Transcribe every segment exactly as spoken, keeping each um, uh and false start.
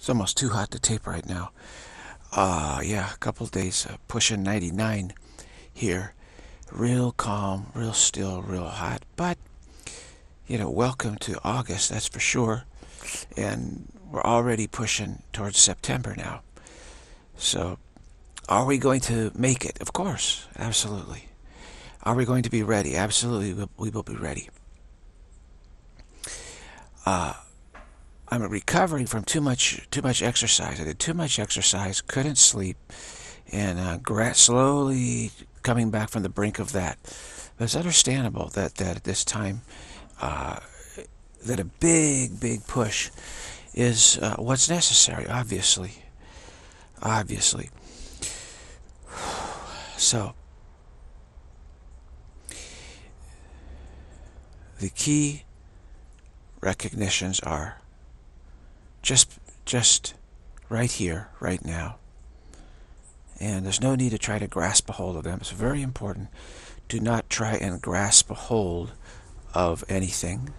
It's almost too hot to tape right now. Uh, yeah, a couple of days uh, pushing ninety-nine here. Real calm, real still, real hot. But, you know, welcome to August, that's for sure. And we're already pushing towards September now. So, are we going to make it? Of course, absolutely. Are we going to be ready? Absolutely, we will be ready. Uh, I'm recovering from too much too much exercise. I did too much exercise, couldn't sleep, and uh, slowly coming back from the brink of that. But it's understandable that, that at this time, uh, that a big, big push is uh, what's necessary, obviously. Obviously. So, the key recognitions are just just right here, right now. And there's no need to try to grasp a hold of them. It's very important. Do not try and grasp a hold of anything.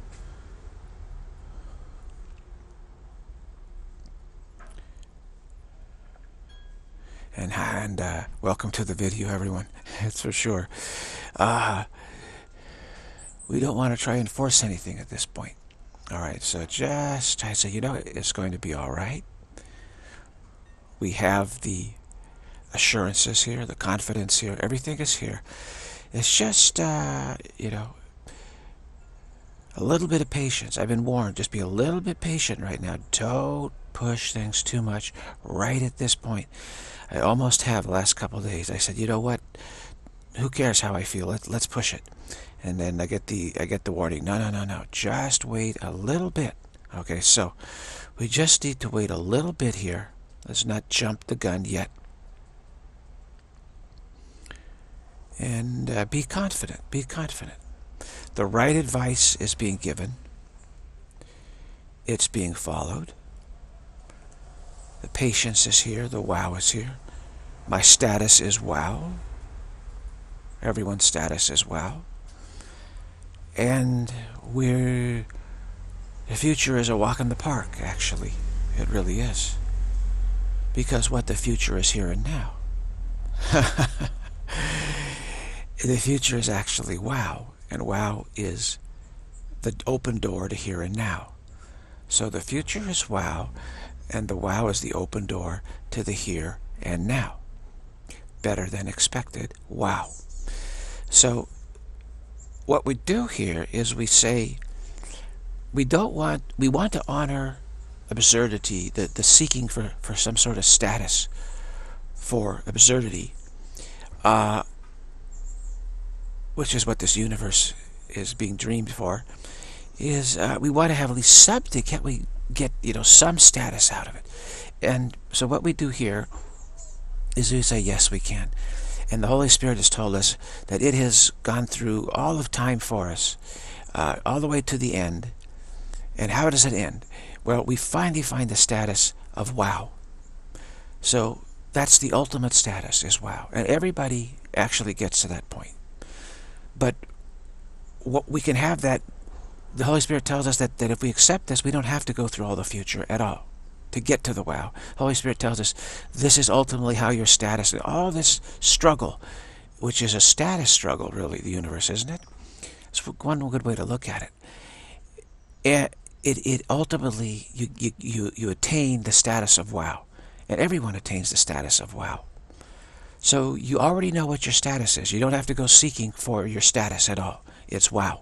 And, and uh, welcome to the video, everyone. It's for sure. Uh, we don't want to try and force anything at this point. All right, so just try to say, you know, it's going to be all right. We have the assurances here, the confidence here, everything is here. It's just, uh, you know, a little bit of patience. I've been warned, just be a little bit patient right now. Don't push things too much right at this point. I almost have the last couple of days. I said, you know what? Who cares how I feel? Let, let's push it. And then I get the I get the warning. No, no, no, no. Just wait a little bit. Okay, so we just need to wait a little bit here. Let's not jump the gun yet. And uh, be confident. Be confident. The right advice is being given. It's being followed. The patience is here. The wow is here. My status is wow. Everyone's status is wow. And we're... the future is a walk in the park, actually. It really is. Because what the future is here and now. The future is actually wow. And wow is the open door to here and now. So the future is wow, and the wow is the open door to the here and now. Better than expected. Wow. So what we do here is we say we don't want, we want to honor absurdity, the, the seeking for, for some sort of status for absurdity, uh, which is what this universe is being dreamed for, is uh, we want to have at least something. Can't we get, you know, some status out of it? And so what we do here is we say, yes, we can. And the Holy Spirit has told us that it has gone through all of time for us, uh, all the way to the end. And how does it end? Well, we finally find the status of wow. So that's the ultimate status, is wow. And everybody actually gets to that point. But what we can have that, the Holy Spirit tells us that, that if we accept this, we don't have to go through all the future at all to get to the wow. The Holy Spirit tells us this is ultimately how your status, all this struggle, which is a status struggle, really, the universe, isn't it? It's one good way to look at it. And it, it ultimately, you, you, you, you attain the status of wow. And everyone attains the status of wow. So you already know what your status is. You don't have to go seeking for your status at all. It's wow.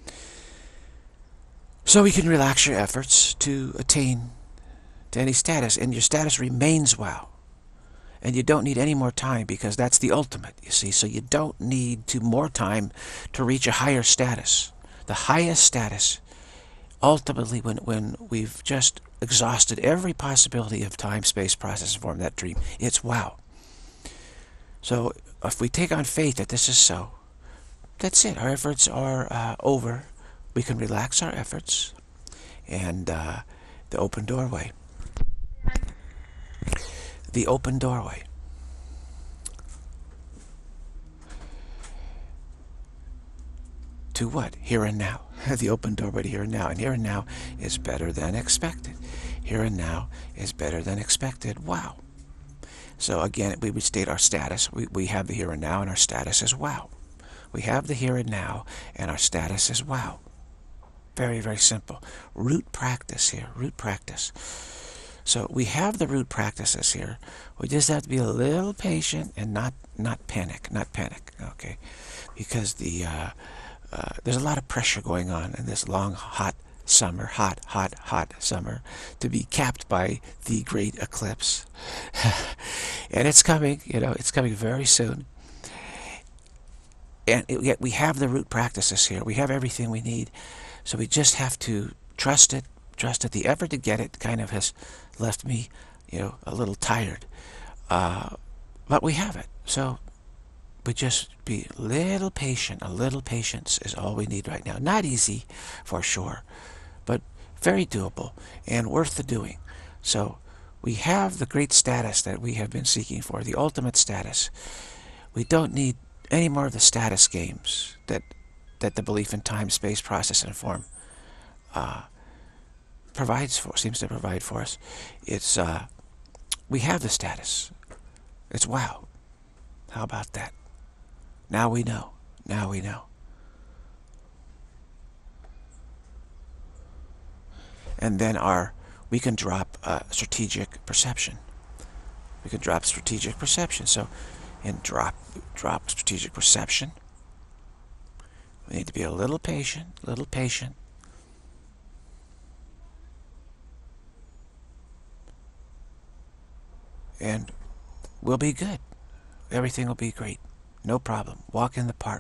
So you can relax your efforts to attain to any status, and your status remains wow. And you don't need any more time, because that's the ultimate, you see. So you don't need to more time to reach a higher status. The highest status, ultimately, when, when we've just exhausted every possibility of time, space, process, form, that dream, it's wow. So if we take on faith that this is so, that's it. Our efforts are uh, over. We can relax our efforts. And uh, the open doorway. The open doorway. To what? Here and now. The open doorway to here and now. And here and now is better than expected. Here and now is better than expected. Wow. So again, we would state our status. We, we have the here and now, and our status is wow. We have the here and now, and our status is wow. Very, very simple. Root practice here. Root practice. So we have the root practices here. We just have to be a little patient and not not panic. Not panic. Okay, because the uh, uh, there's a lot of pressure going on in this long, hot summer, hot, hot, hot summer, to be capped by the great eclipse. And it's coming. You know, it's coming very soon. And it, yet we have the root practices here. We have everything we need. So we just have to trust it. Trust it. The effort to get it kind of has left me, you know, a little tired. Uh, but we have it. So we just be a little patient. A little patience is all we need right now. Not easy, for sure, but very doable and worth the doing. So we have the great status that we have been seeking for, the ultimate status. We don't need any more of the status games that that the belief in time, space, process, and form uh, provides for, seems to provide for us. It's uh, we have the status. It's wow. How about that? Now we know. Now we know. And then our we can drop uh, strategic perception. We can drop strategic perception. So, in drop drop strategic perception, we need to be a little patient, little patient. And we'll be good. Everything will be great. No problem. Walk in the park.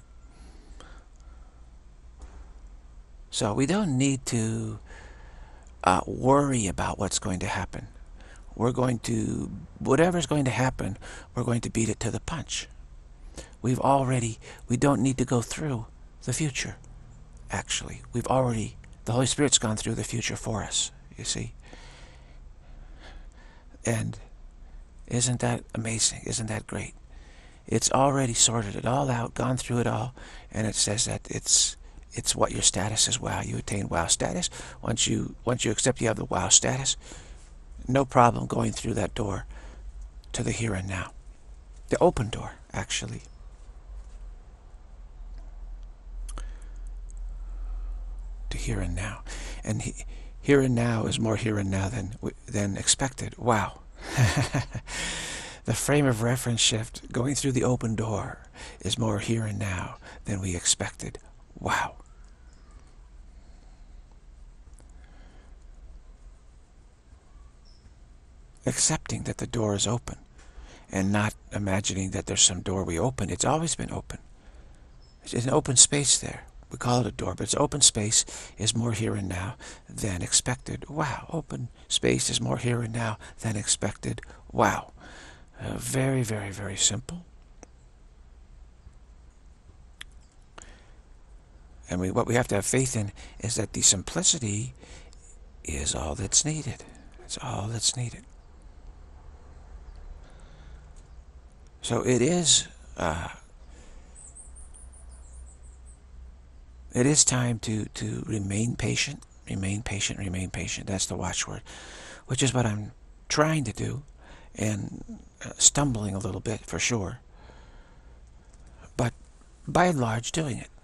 So we don't need to uh, worry about what's going to happen. We're going to, whatever's going to happen, we're going to beat it to the punch. We've already, we don't need to go through the future, actually. We've already, the Holy Spirit's gone through the future for us, you see. And isn't that amazing? Isn't that great? It's already sorted it all out, gone through it all, and it says that it's it's what your status is. Wow, you attain wow status. Once you once you accept you have the wow status, no problem going through that door to the here and now. The open door, actually. To here and now. And he, here and now is more here and now than than expected. Wow. The frame of reference shift going through the open door is more here and now than we expected. Wow. Accepting that the door is open and not imagining that there's some door we open. It's always been open. It's an open space there. We call it a door, but it's open space is more here and now than expected. Wow. Open space is more here and now than expected. Wow. Uh, very, very, very simple. And we, what we have to have faith in is that the simplicity is all that's needed. It's all that's needed. So it is, uh, it is time to, to remain patient, remain patient, remain patient. That's the watchword, which is what I'm trying to do, and uh, stumbling a little bit for sure, but by and large doing it.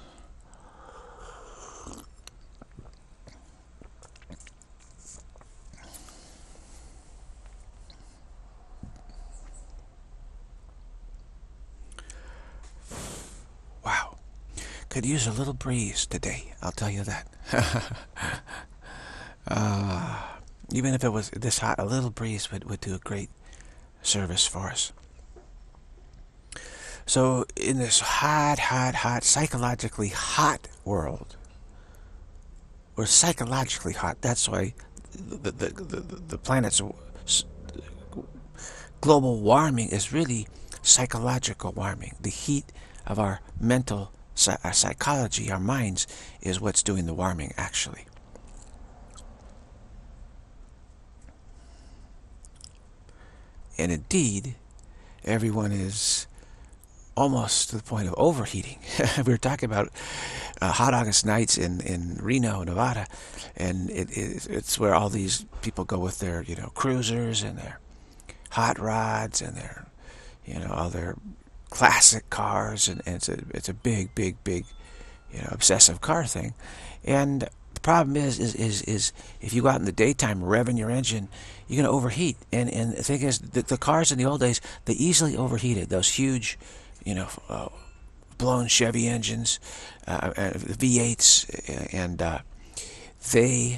Wow. Could use a little breeze today, I'll tell you that. uh, even if it was this hot, a little breeze would, would do a great service for us. So in this hot, hot, hot, psychologically hot world, we're psychologically hot. That's why the, the, the, the planet's global warming is really psychological warming. The heat of our mental, our psychology, our minds, is what's doing the warming, actually. And indeed, everyone is almost to the point of overheating. We were talking about uh, hot August nights in, in Reno, Nevada, and it, it, it's where all these people go with their, you know, cruisers and their hot rods and their, you know, all their classic cars, and, and it's a it's a big, big, big, you know, obsessive car thing. And the problem is, is, is, is if you go out in the daytime revving your engine, you're going to overheat. And, and the thing is, the, the cars in the old days, they easily overheated. Those huge, you know, uh, blown Chevy engines, uh, uh, V eights, and uh, they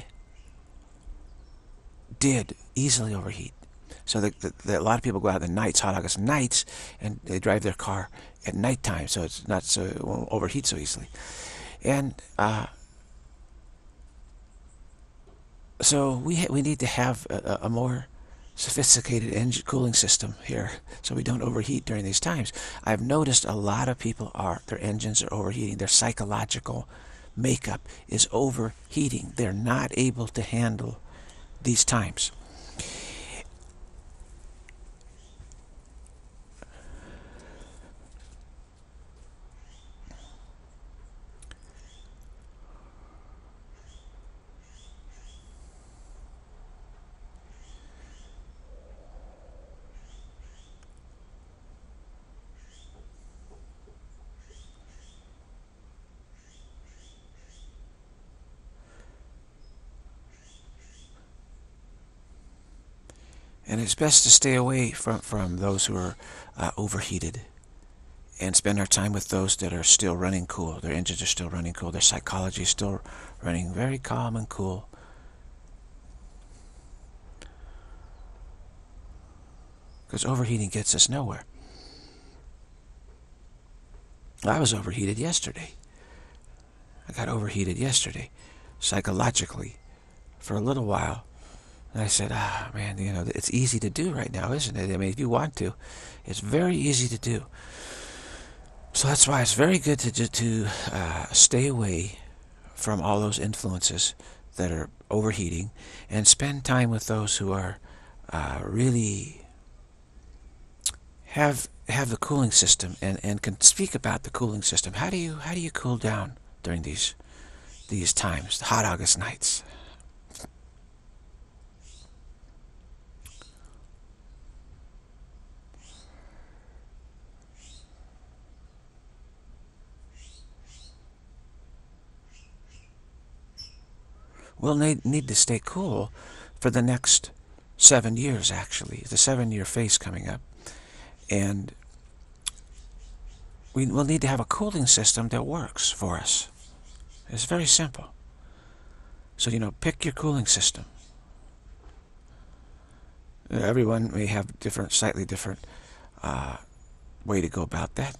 did easily overheat. So the, the, the, a lot of people go out in the nights, hot August nights, and they drive their car at nighttime, so it's not so it won't overheat so easily. And uh, so we ha we need to have a, a more sophisticated engine cooling system here, so we don't overheat during these times. I've noticed a lot of people are their engines are overheating. Their psychological makeup is overheating. They're not able to handle these times. And it's best to stay away from, from those who are uh, overheated, and spend our time with those that are still running cool. Their engines are still running cool. Their psychology is still running very calm and cool. Because overheating gets us nowhere. I was overheated yesterday. I got overheated yesterday, psychologically, for a little while. And I said, ah, man, you know, it's easy to do right now, isn't it? I mean, if you want to, it's very easy to do. So that's why it's very good to, to, to uh, stay away from all those influences that are overheating, and spend time with those who are uh, really have have the cooling system, and, and can speak about the cooling system. How do you how do you cool down during these these times, the hot August nights? We'll need, need to stay cool for the next seven years, actually. The seven-year phase coming up. And we will need to have a cooling system that works for us. It's very simple. So, you know, pick your cooling system. Everyone may have different, slightly different uh, way to go about that.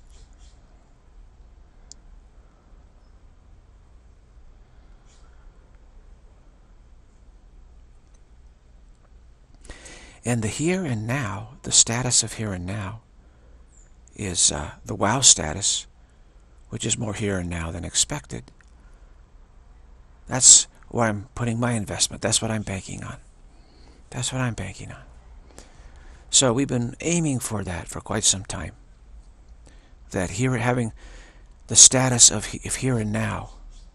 And the here and now, the status of here and now, is uh, the wow status, which is more here and now than expected. That's where I'm putting my investment. That's what I'm banking on. That's what I'm banking on. So we've been aiming for that for quite some time. That here, having the status of, of here and now,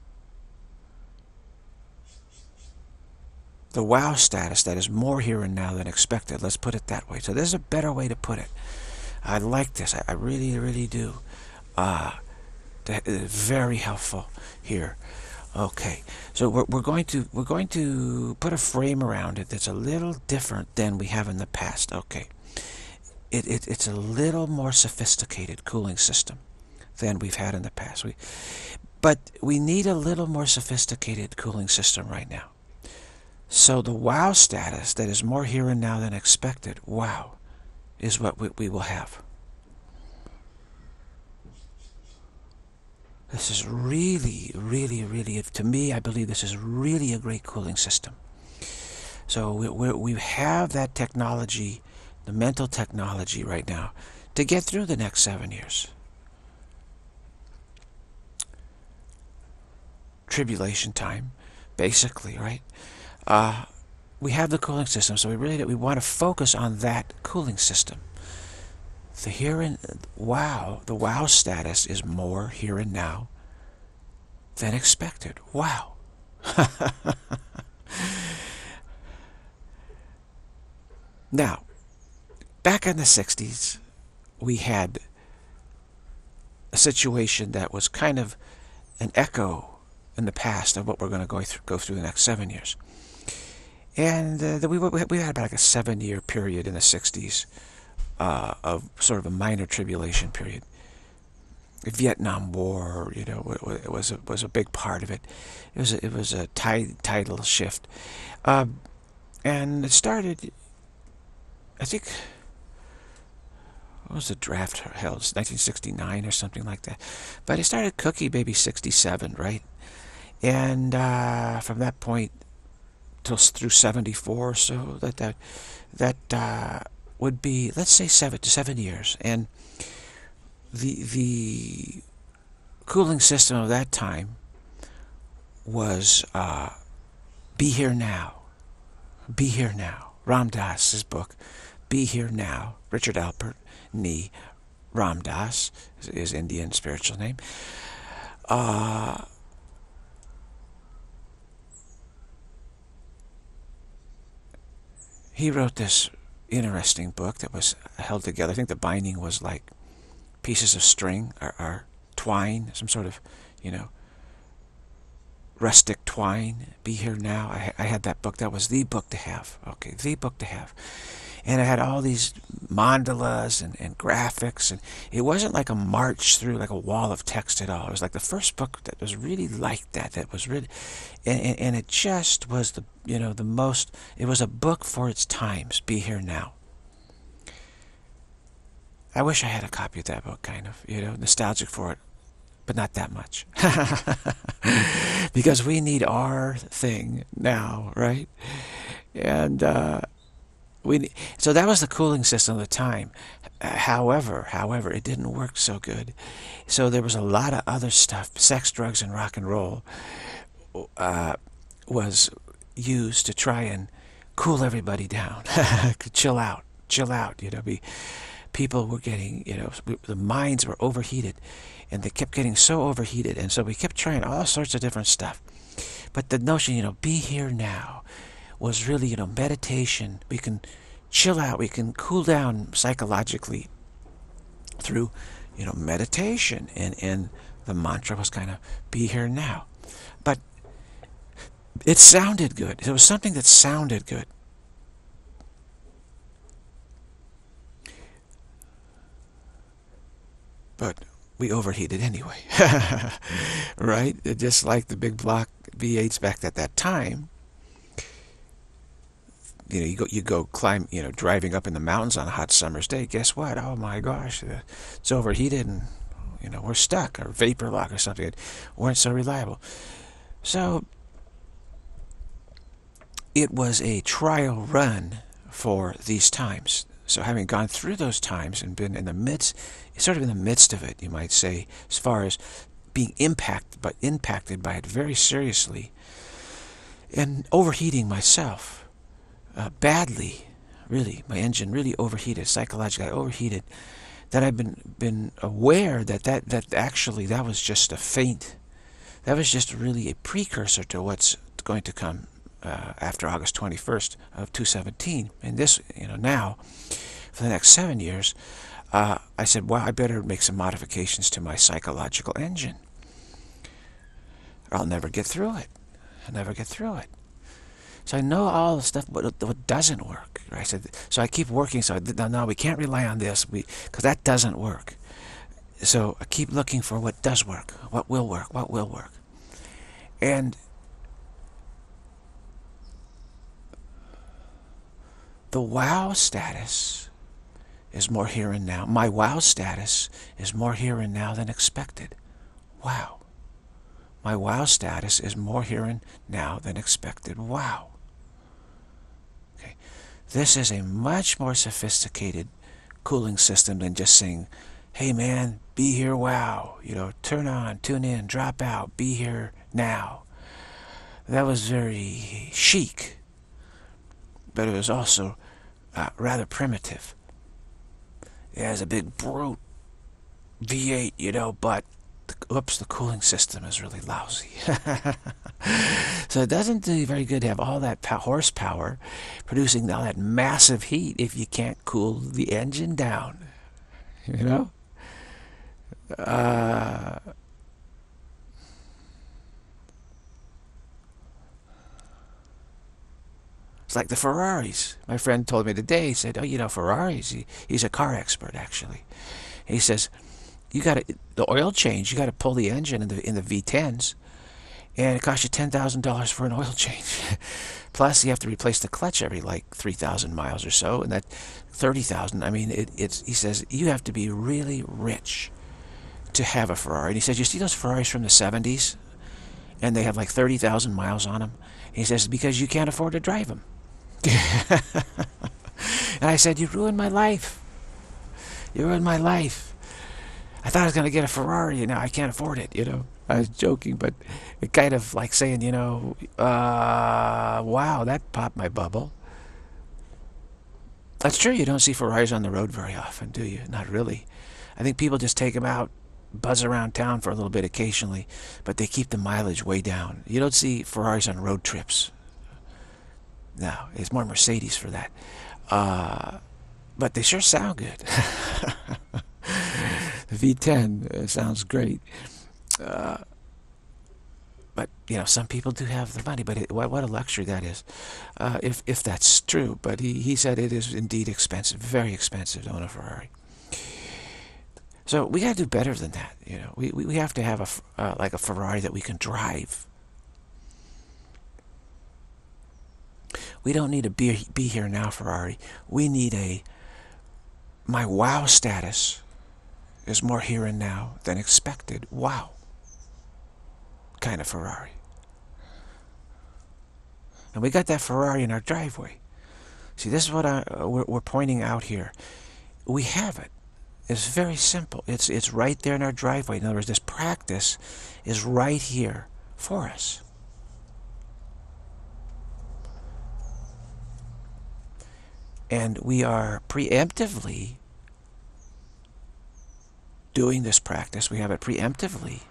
the wow status that is more here and now than expected. Let's put it that way. So there's a better way to put it. I like this. I, I really, really do. Uh, that is very helpful here. Okay, so we're, we're going to we're going to put a frame around it that's a little different than we have in the past. Okay, it, it it's a little more sophisticated cooling system than we've had in the past. We, but we need a little more sophisticated cooling system right now. So the wow status that is more here and now than expected, wow, is what we, we will have. This is really, really, really, to me, I believe this is really a great cooling system. So we, we, we have that technology, the mental technology right now, to get through the next seven years. Tribulation time, basically, right? Uh, we have the cooling system, so we really we want to focus on that cooling system. The here and wow, the wow status is more here and now than expected. Wow. Now, back in the sixties, we had a situation that was kind of an echo in the past of what we're going to go through, go through the next seven years. And uh, we, we had about like a seven-year period in the sixties uh, of sort of a minor tribulation period. The Vietnam War, you know, it was a, was a big part of it. It was a, it was a tide, tidal shift, uh, and it started. I think what was the draft held? nineteen sixty-nine or something like that. But it started cookie maybe sixty-seven, right? And uh, from that point till through seventy-four or so, that that that uh, would be, let's say, seven to seven years. And the the cooling system of that time was uh, "Be Here Now." Be Here Now. Ram Dass's book, Be Here Now. Richard Alpert Nee Ram Dass is his Indian spiritual name. Uh, he wrote this interesting book that was held together. I think the binding was like pieces of string or, or twine, some sort of, you know, rustic twine. Be Here Now. I, I had that book. That was the book to have. Okay, the book to have. And it had all these mandalas and, and graphics, and it wasn't like a march through like a wall of text at all. It was like the first book that was really like that. That was really, and, and, and it just was the, you know, the most. It was a book for its times. Be Here Now. I wish I had a copy of that book, kind of, you know, nostalgic for it, but not that much. Because we need our thing now, right? And uh, we so that was the cooling system of the time. Uh, however, however, it didn't work so good. So there was a lot of other stuff. Sex, drugs, and rock and roll uh, was used to try and cool everybody down, chill out, chill out. You know, be people were getting, you know, the minds were overheated, and they kept getting so overheated, and so we kept trying all sorts of different stuff. But the notion, you know, be here now, was really, you know, meditation. We can chill out, we can cool down psychologically through, you know, meditation, and, and the mantra was kind of be here now. But it sounded good. It was something that sounded good. But we overheated anyway, right? Just like the big block V eights back at that time. You know, you go, you go climb, you know, driving up in the mountains on a hot summer's day. Guess what? Oh my gosh, it's overheated, and you know we're stuck, or vapor lock or something. It weren't so reliable. So it was a trial run for these times. So having gone through those times and been in the midst, sort of in the midst of it, you might say, as far as being impacted, but impacted by it very seriously, and overheating myself. Uh, badly, really, my engine really overheated, psychologically I overheated, that I've been been aware that, that that actually that was just a feint. That was just really a precursor to what's going to come uh, after August twenty-first of two seventeen. And this, you know, now, for the next seven years, uh, I said, well, I better make some modifications to my psychological engine, or I'll never get through it. I'll never get through it. So I know all the stuff, but what doesn't work, right? So, so I keep working. So I, no, no, we can't rely on this, we because that doesn't work. So I keep looking for what does work, what will work, what will work. And the wow status is more here and now. My wow status is more here and now than expected. Wow. My wow status is more here and now than expected. Wow. Okay. This is a much more sophisticated cooling system than just saying, hey man, be here, wow. You know, turn on, tune in, drop out, be here now. That was very chic, but it was also uh, rather primitive. It has a big brute V eight, you know, but the, oops, the cooling system is really lousy. So it doesn't do you very good to have all that horsepower producing all that massive heat if you can't cool the engine down. You know? Uh, it's like the Ferraris. My friend told me today, he said, oh, you know, Ferraris, he, he's a car expert, actually. He says, you got to, the oil change, you got to pull the engine in the, in the V tens, and it costs you ten thousand dollars for an oil change. Plus, you have to replace the clutch every, like, three thousand miles or so, and that thirty thousand, I mean, it, it's, he says, you have to be really rich to have a Ferrari. And he says, you see those Ferraris from the seventies? And they have like thirty thousand miles on them? He says, because you can't afford to drive them. And I said, you ruined my life. You ruined my life. I thought I was going to get a Ferrari, and now I can't afford it, you know. I was joking, but it kind of like saying, you know, uh, wow, that popped my bubble. That's true, you don't see Ferraris on the road very often, do you? Not really. I think people just take them out, buzz around town for a little bit occasionally, but they keep the mileage way down. You don't see Ferraris on road trips. No, it's more Mercedes for that. Uh, but they sure sound good. The V ten uh, sounds great. Uh, but, you know, some people do have the money, but it, what, what a luxury that is, uh, if, if that's true. But he, he said it is indeed expensive, very expensive to own a Ferrari. So we got to do better than that, you know. We, we, we have to have a, uh, like a Ferrari that we can drive. We don't need a be, be here now Ferrari. We need a, my wow status is more here and now than expected. Wow. Kind of Ferrari. And we got that Ferrari in our driveway. See, this is what I, uh, we're, we're pointing out here. We have it. It's very simple. It's, it's right there in our driveway. In other words, this practice is right here for us. And we are preemptively doing this practice. We have it preemptively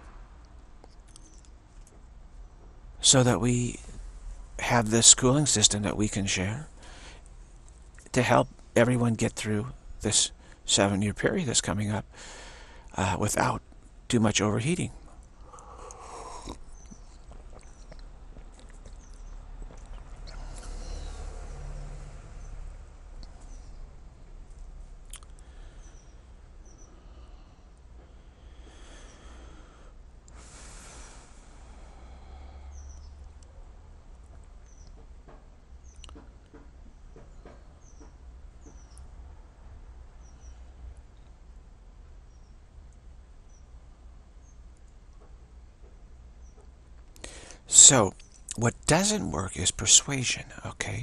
so that we have this cooling system that we can share to help everyone get through this seven-year period that's coming up uh, without too much overheating. So, what doesn't work is persuasion, okay?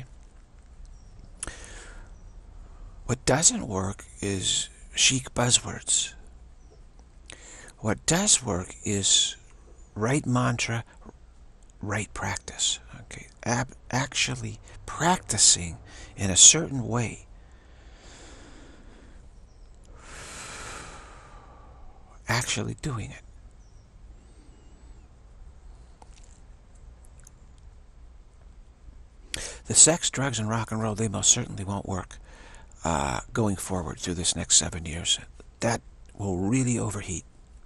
What doesn't work is chic buzzwords. What does work is right mantra, right practice, okay? Ab actually practicing in a certain way. Actually doing it. The sex, drugs, and rock and roll, they most certainly won't work uh, going forward through this next seven years. That will really overheat.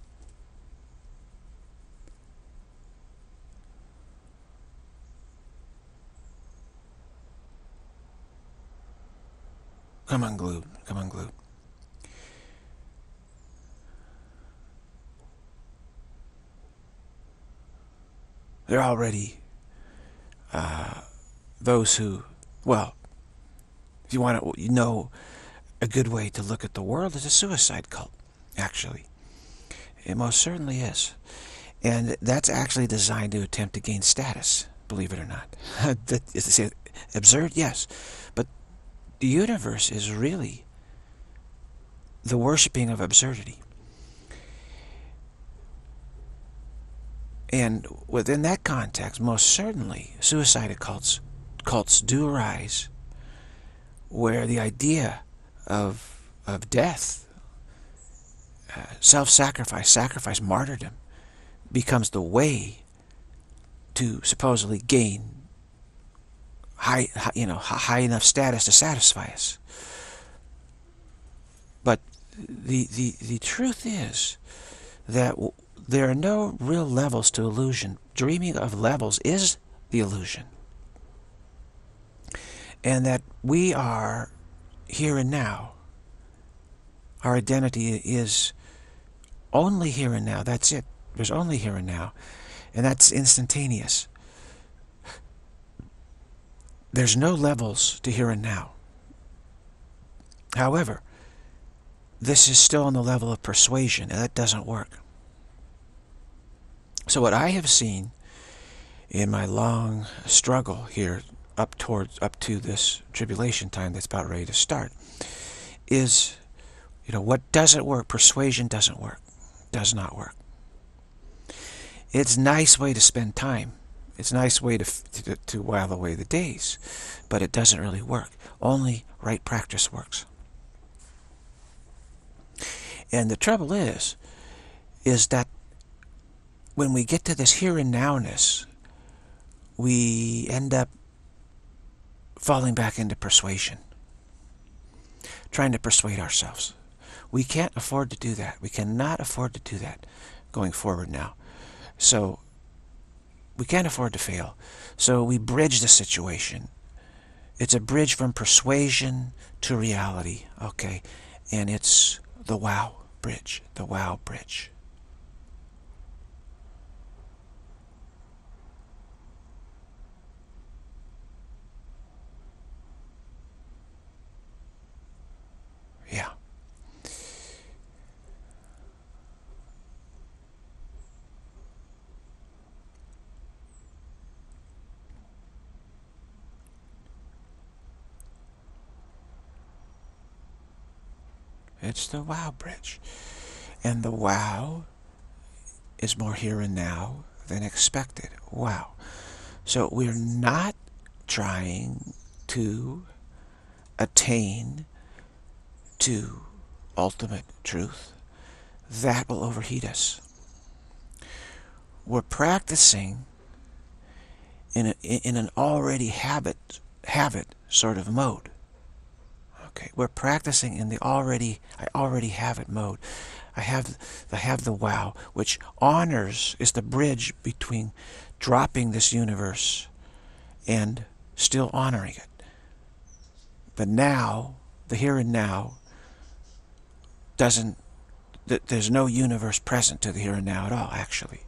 Come unglued. Come unglued. They're already... Uh, those who, well, if you want to, you know, a good way to look at the world is a suicide cult, actually. It most certainly is. And that's actually designed to attempt to gain status, believe it or not. That is to say, absurd, yes. But the universe is really the worshipping of absurdity. And within that context, most certainly, suicide cults cults do arise where the idea of of death, uh, self-sacrifice, sacrifice, martyrdom, becomes the way to supposedly gain high, you know, high enough status to satisfy us. But the the the truth is that there are no real levels to illusion. Dreaming of levels is the illusion, and that we are here and now. Our identity is only here and now. That's it. There's only here and now, and that's instantaneous. There's no levels to here and now. However, this is still on the level of persuasion, and that doesn't work. So what I have seen in my long struggle here up towards up to this tribulation time that's about ready to start is, you know, what doesn't work. Persuasion doesn't work. Does not work. It's a nice way to spend time. It's a nice way to, to, to while away the days. But it doesn't really work. Only right practice works. And the trouble is, is that when we get to this here and nowness, we end up falling back into persuasion. Trying to persuade ourselves. We can't afford to do that. We cannot afford to do that going forward now. So we can't afford to fail. So we bridge the situation. It's a bridge from persuasion to reality. Okay. And it's the wow bridge. The wow bridge. Yeah. It's the wow bridge. And the wow is more here and now than expected. Wow. So we're not trying to attain to ultimate truth. That will overheat us. We're practicing in, a, in an already habit, habit sort of mode. Okay, we're practicing in the already, I already have it mode. I have, I have the wow, which honors, is the bridge between dropping this universe and still honoring it. The now, the here and now, doesn't, there's no universe present to the here and now at all, actually.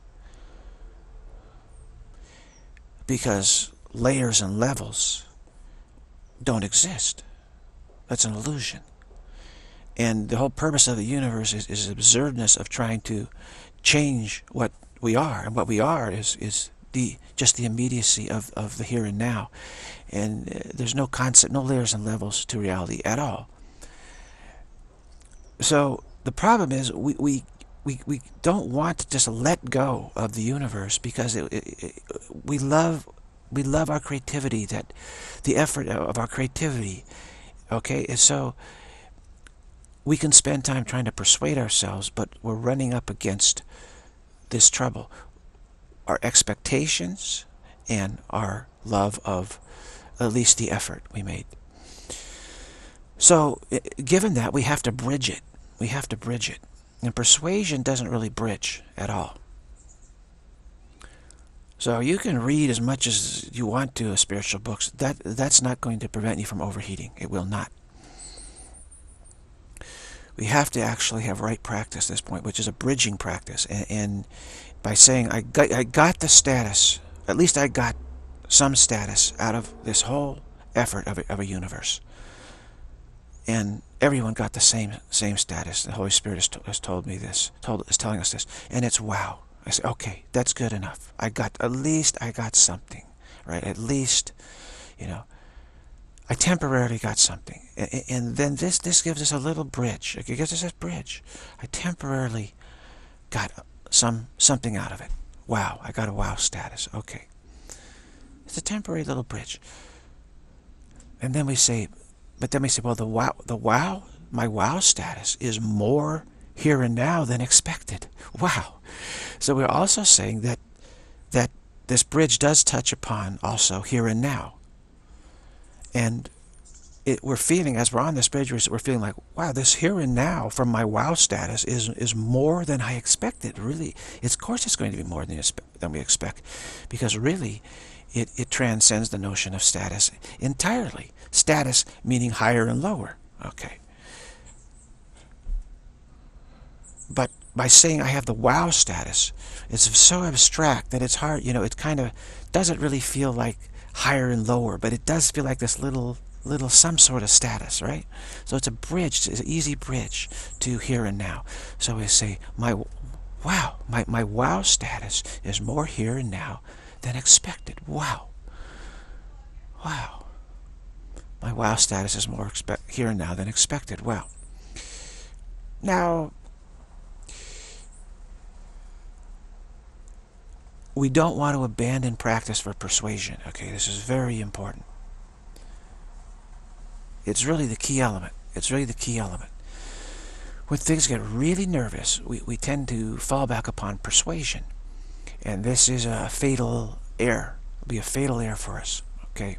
Because layers and levels don't exist. That's an illusion. And the whole purpose of the universe is, is the absurdness of trying to change what we are. And what we are is, is the just the immediacy of, of the here and now. And uh, there's no concept, no layers and levels to reality at all. So the problem is we, we, we, we don't want to just let go of the universe because it, it, it, we love we love our creativity, that the effort of our creativity. Okay, and so we can spend time trying to persuade ourselves, but we're running up against this trouble. Our expectations and our love of at least the effort we made. So, given that, we have to bridge it. We have to bridge it. And persuasion doesn't really bridge at all. So you can read as much as you want to of spiritual books. That that's not going to prevent you from overheating. It will not. We have to actually have right practice at this point, which is a bridging practice. And, and by saying, I got, I got the status, at least I got some status out of this whole effort of a, of a universe. And everyone got the same same status. The Holy Spirit has, to, has told me this, told, is telling us this. And it's wow. I say, okay, that's good enough. I got, at least I got something, right? At least, you know, I temporarily got something. And, and then this, this gives us a little bridge. It gives us a bridge. I temporarily got some, something out of it. Wow, I got a wow status. Okay. It's a temporary little bridge. And then we say, but then we say, well, the wow, the wow, my wow status is more here and now than expected. Wow. So we're also saying that that this bridge does touch upon also here and now. And it, we're feeling, as we're on this bridge, we're feeling like, wow, this here and now from my wow status is is more than I expected. Really, it's, of course it's going to be more than, than we expect, because really it, it transcends the notion of status entirely. Status meaning higher and lower. Okay. But by saying I have the wow status, it's so abstract that it's hard, you know, it kind of doesn't really feel like higher and lower, but it does feel like this little, little, some sort of status, right? So it's a bridge, it's an easy bridge to here and now. So we say, my, wow, my, my wow status is more here and now than expected. Wow. Wow. My wow status is more expect here and now than expected. Wow. Now, we don't want to abandon practice for persuasion. Okay, this is very important. It's really the key element. It's really the key element. When things get really nervous, we, we tend to fall back upon persuasion. And this is a fatal error. It'll be a fatal error for us. Okay.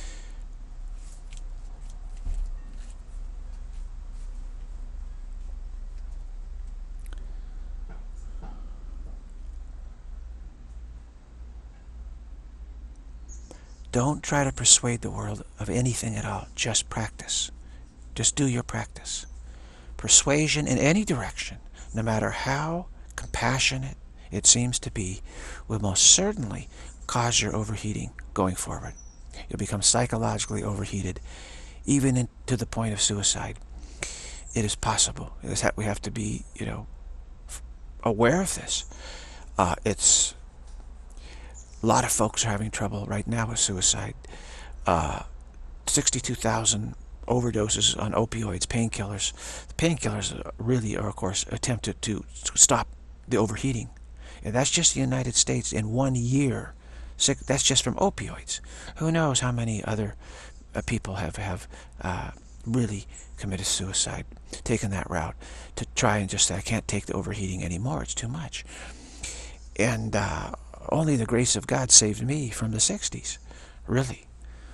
Don't try to persuade the world of anything at all. Just practice. Just do your practice. Persuasion in any direction, no matter how compassionate it seems to be, will most certainly cause your overheating going forward. You'll become psychologically overheated, even in, to the point of suicide. It is possible. It is, we have to be, you know, aware of this. Uh, it's A lot of folks are having trouble right now with suicide. Uh, sixty-two thousand overdoses on opioids, painkillers. The painkillers really are, of course, attempted to stop the overheating. And that's just the United States in one year. That's just from opioids. Who knows how many other uh, people have, have uh, really committed suicide, taken that route to try and just say, I can't take the overheating anymore. It's too much. And uh, only the grace of God saved me from the sixties, really.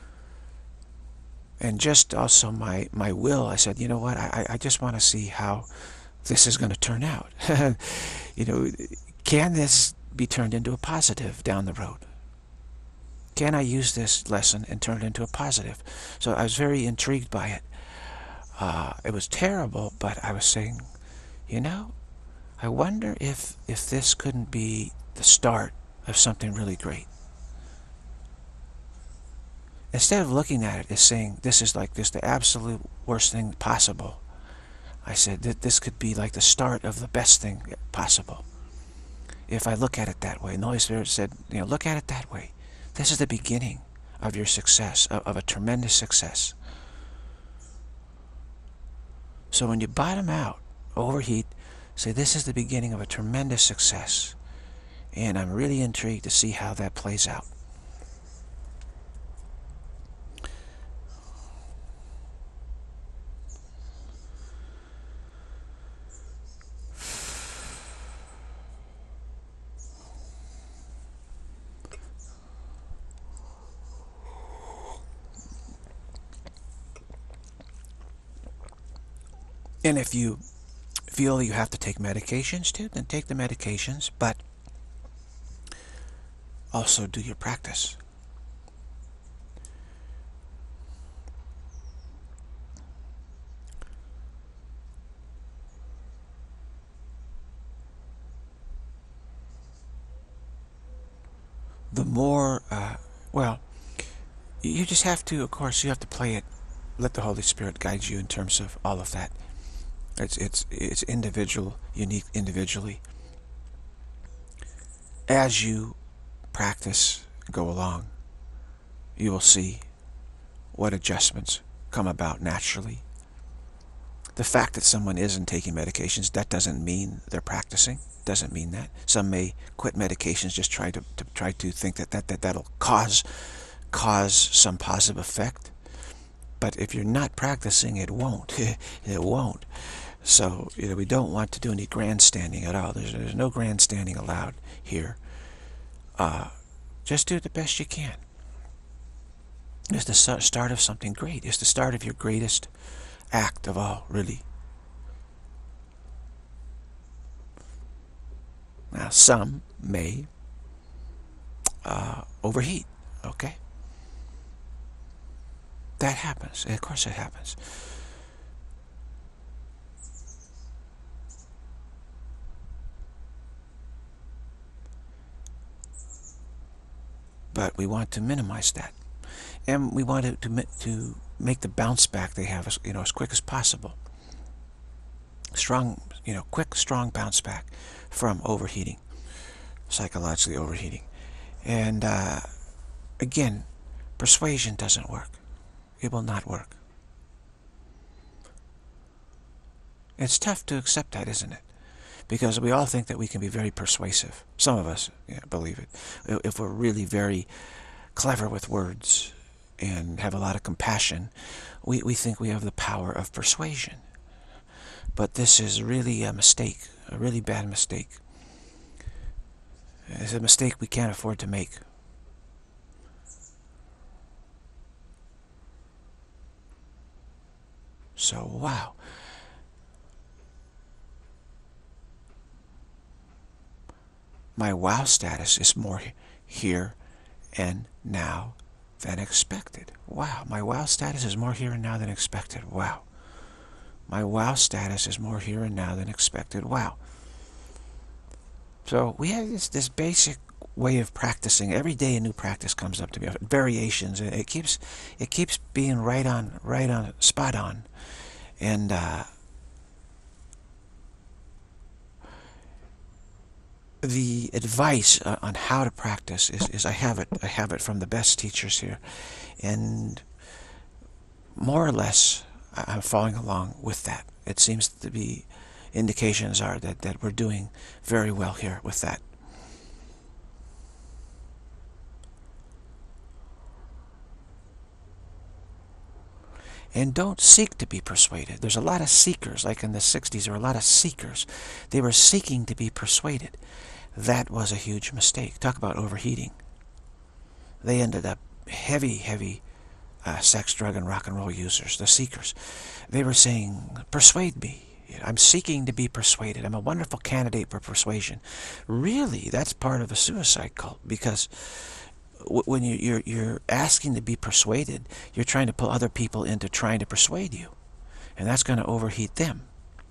And just also my, my will, I said, you know what, I, I just want to see how this is going to turn out. You know, can this be turned into a positive down the road? Can I use this lesson and turn it into a positive? So I was very intrigued by it. Uh, it was terrible, but I was saying, you know, I wonder if, if this couldn't be the start of something really great. Instead of looking at it as saying this is like this the absolute worst thing possible, I said that this could be like the start of the best thing possible. If I look at it that way, and the Holy Spirit said, you know, look at it that way. This is the beginning of your success, of, of a tremendous success. So when you bottom out, overheat, say this is the beginning of a tremendous success. And I'm really intrigued to see how that plays out. And if you feel you have to take medications too, then take the medications, but also do your practice. The more, uh, well, you just have to, of course, you have to play it, let the Holy Spirit guide you in terms of all of that. It's, it's, it's individual, unique individually. As you practice, go along, you will see what adjustments come about naturally. The fact that someone isn't taking medications, that doesn't mean they're practicing. Doesn't mean that. Some may quit medications, just try to, to try to think that, that, that that'll cause cause some positive effect. But if you're not practicing, it won't. It won't. So, you know, we don't want to do any grandstanding at all. There's, there's no grandstanding allowed here. Uh, just do the best you can. It's the start of something great. It's the start of your greatest act of all, really. Now, some may uh, overheat, okay? That happens. Of course it happens. But we want to minimize that. And we want to, to, to make the bounce back they have as, you know, as quick as possible. Strong, you know, quick, strong bounce back from overheating, psychologically overheating. And uh, again, persuasion doesn't work. It will not work. It's tough to accept that, isn't it? Because we all think that we can be very persuasive. Some of us yeah, believe it. If we're really very clever with words and have a lot of compassion, we, we think we have the power of persuasion. But this is really a mistake, a really bad mistake. It's a mistake we can't afford to make. So, wow. My wow status is more here and now than expected. Wow, my wow status is more here and now than expected. Wow. My wow status is more here and now than expected. Wow. So we have this, this basic way of practicing. Every day a new practice comes up to me. Variations. It keeps it keeps being right on, right on, spot on. And uh, the advice uh, on how to practice is, is I have it. I have it from the best teachers here, and more or less I'm following along with that. It seems to be indications are that, that we're doing very well here with that. And don't seek to be persuaded. There's a lot of seekers, like in the sixties, there were a lot of seekers. They were seeking to be persuaded. That was a huge mistake. Talk about overheating. They ended up heavy, heavy uh, sex, drug, and rock and roll users, the seekers. They were saying, persuade me. I'm seeking to be persuaded. I'm a wonderful candidate for persuasion. Really, that's part of a suicide cult, because when you, you're, you're asking to be persuaded, you're trying to pull other people into trying to persuade you. And that's going to overheat them.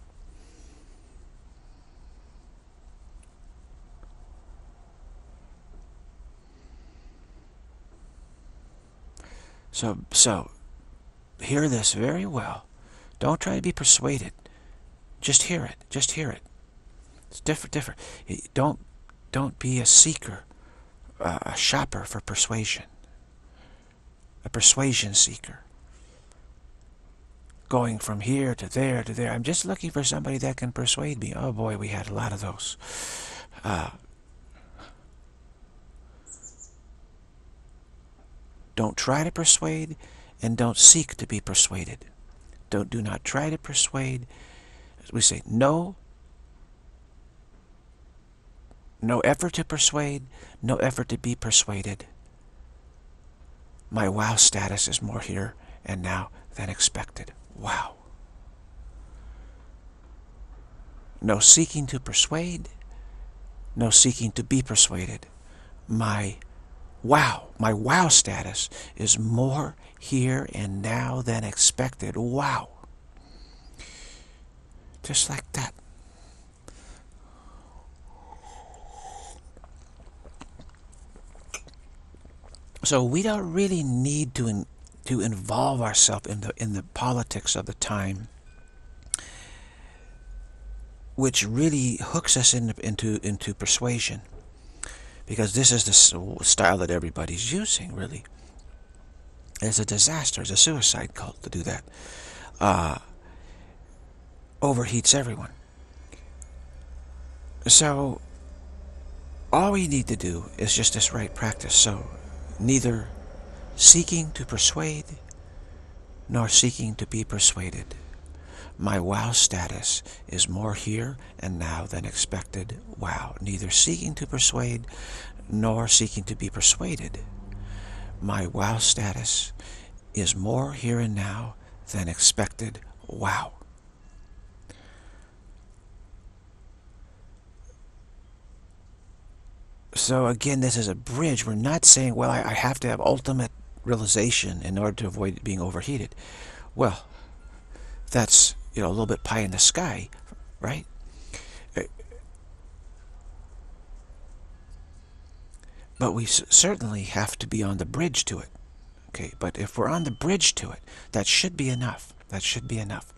So, so, hear this very well. Don't try to be persuaded. Just hear it. Just hear it. It's different, different. Don't, don't be a seeker. Uh, a shopper for persuasion, a persuasion seeker, going from here to there to there. I'm just looking for somebody that can persuade me. Oh boy, we had a lot of those. Uh, don't try to persuade, and don't seek to be persuaded. Don't do not try to persuade. We say no. No effort to persuade, no effort to be persuaded. My wow status is more here and now than expected. Wow. No seeking to persuade, no seeking to be persuaded. My wow, my wow status is more here and now than expected. Wow. Just like that. So we don't really need to in, to involve ourselves in the in the politics of the time, which really hooks us in, into into persuasion, because this is the style that everybody's using. Really, it's a disaster. It's a suicide cult to do that. Uh, overheats everyone. So all we need to do is just this right practice. So neither seeking to persuade, nor seeking to be persuaded. My wow status is more here and now than expected wow. Neither seeking to persuade nor seeking to be persuaded. My wow status is more here and now than expected wow. So again, this is a bridge. We're not saying, well, I, I have to have ultimate realization in order to avoid being overheated. Well, that's, you know, a little bit pie in the sky, right? But we certainly have to be on the bridge to it. Okay, but if we're on the bridge to it, that should be enough. That should be enough.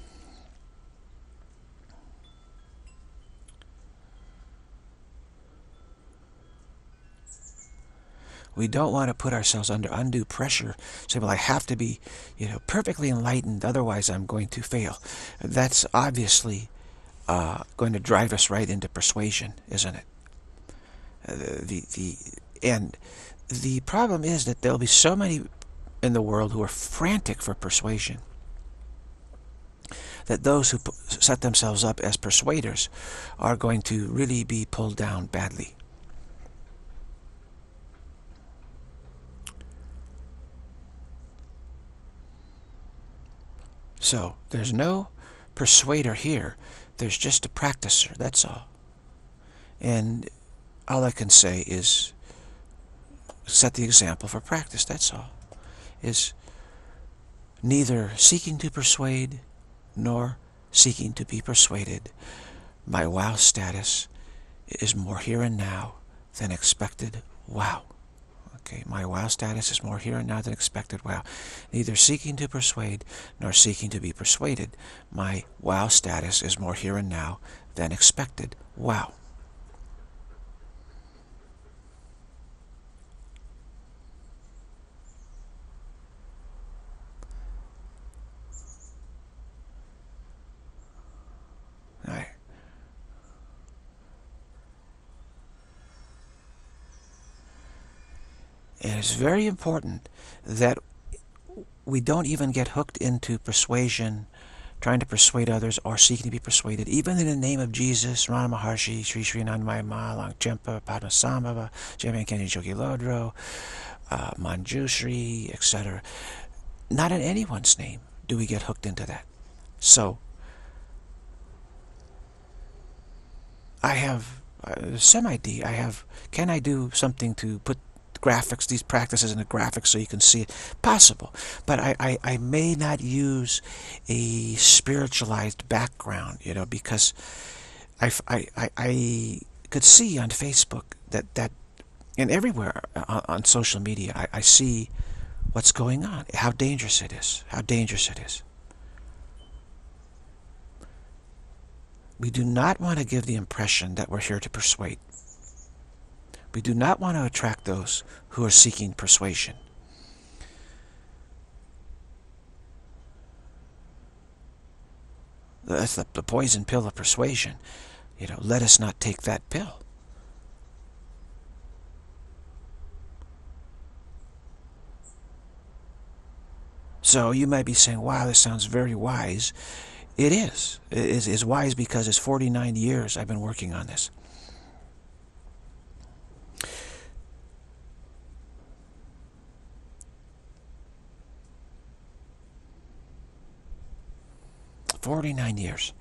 We don't want to put ourselves under undue pressure. Say, well, I have to be, you know, perfectly enlightened, otherwise I'm going to fail. That's obviously uh, going to drive us right into persuasion, isn't it? Uh, the the and the problem is that there'll be so many in the world who are frantic for persuasion that those who set themselves up as persuaders are going to really be pulled down badly. So, there's no persuader here. There's just a practicer, that's all. And all I can say is set the example for practice, that's all. Is neither seeking to persuade nor seeking to be persuaded. My wow status is more here and now than expected wow. Okay, my wow status is more here and now than expected wow. Neither seeking to persuade nor seeking to be persuaded. My wow status is more here and now than expected wow. All right. And it's very important that we don't even get hooked into persuasion, trying to persuade others or seeking to be persuaded, even in the name of Jesus, Rana Maharshi, Sri Sri Nanmaya Langchempa, Padmasambhava, Jamin Kenji Jogi Lodro, uh, Manjushri, et cetera. Not in anyone's name do we get hooked into that. So, I have uh, some idea. I have, can I do something to put graphics, these practices in the graphics so you can see it? Possible. But I, I, I may not use a spiritualized background, you know, because I, I, I, I could see on Facebook that, that and everywhere on, on social media, I, I see what's going on, how dangerous it is, how dangerous it is. We do not want to give the impression that we're here to persuade. We do not want to attract those who are seeking persuasion. That's the, the poison pill of persuasion. You know, let us not take that pill. So you might be saying, wow, this sounds very wise. It is. It is, is wise because it's forty-nine years I've been working on this. forty-nine years.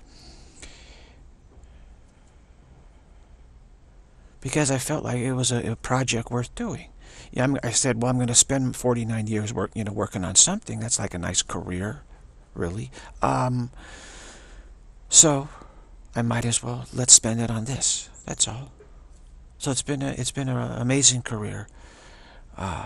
Because I felt like it was a, a project worth doing. Yeah, I'm, I said, well, I'm going to spend forty-nine years work, you know, working on something. That's like a nice career, really. Um, so I might as well, let's spend it on this. That's all. So it's been a, it's been an amazing career. Uh,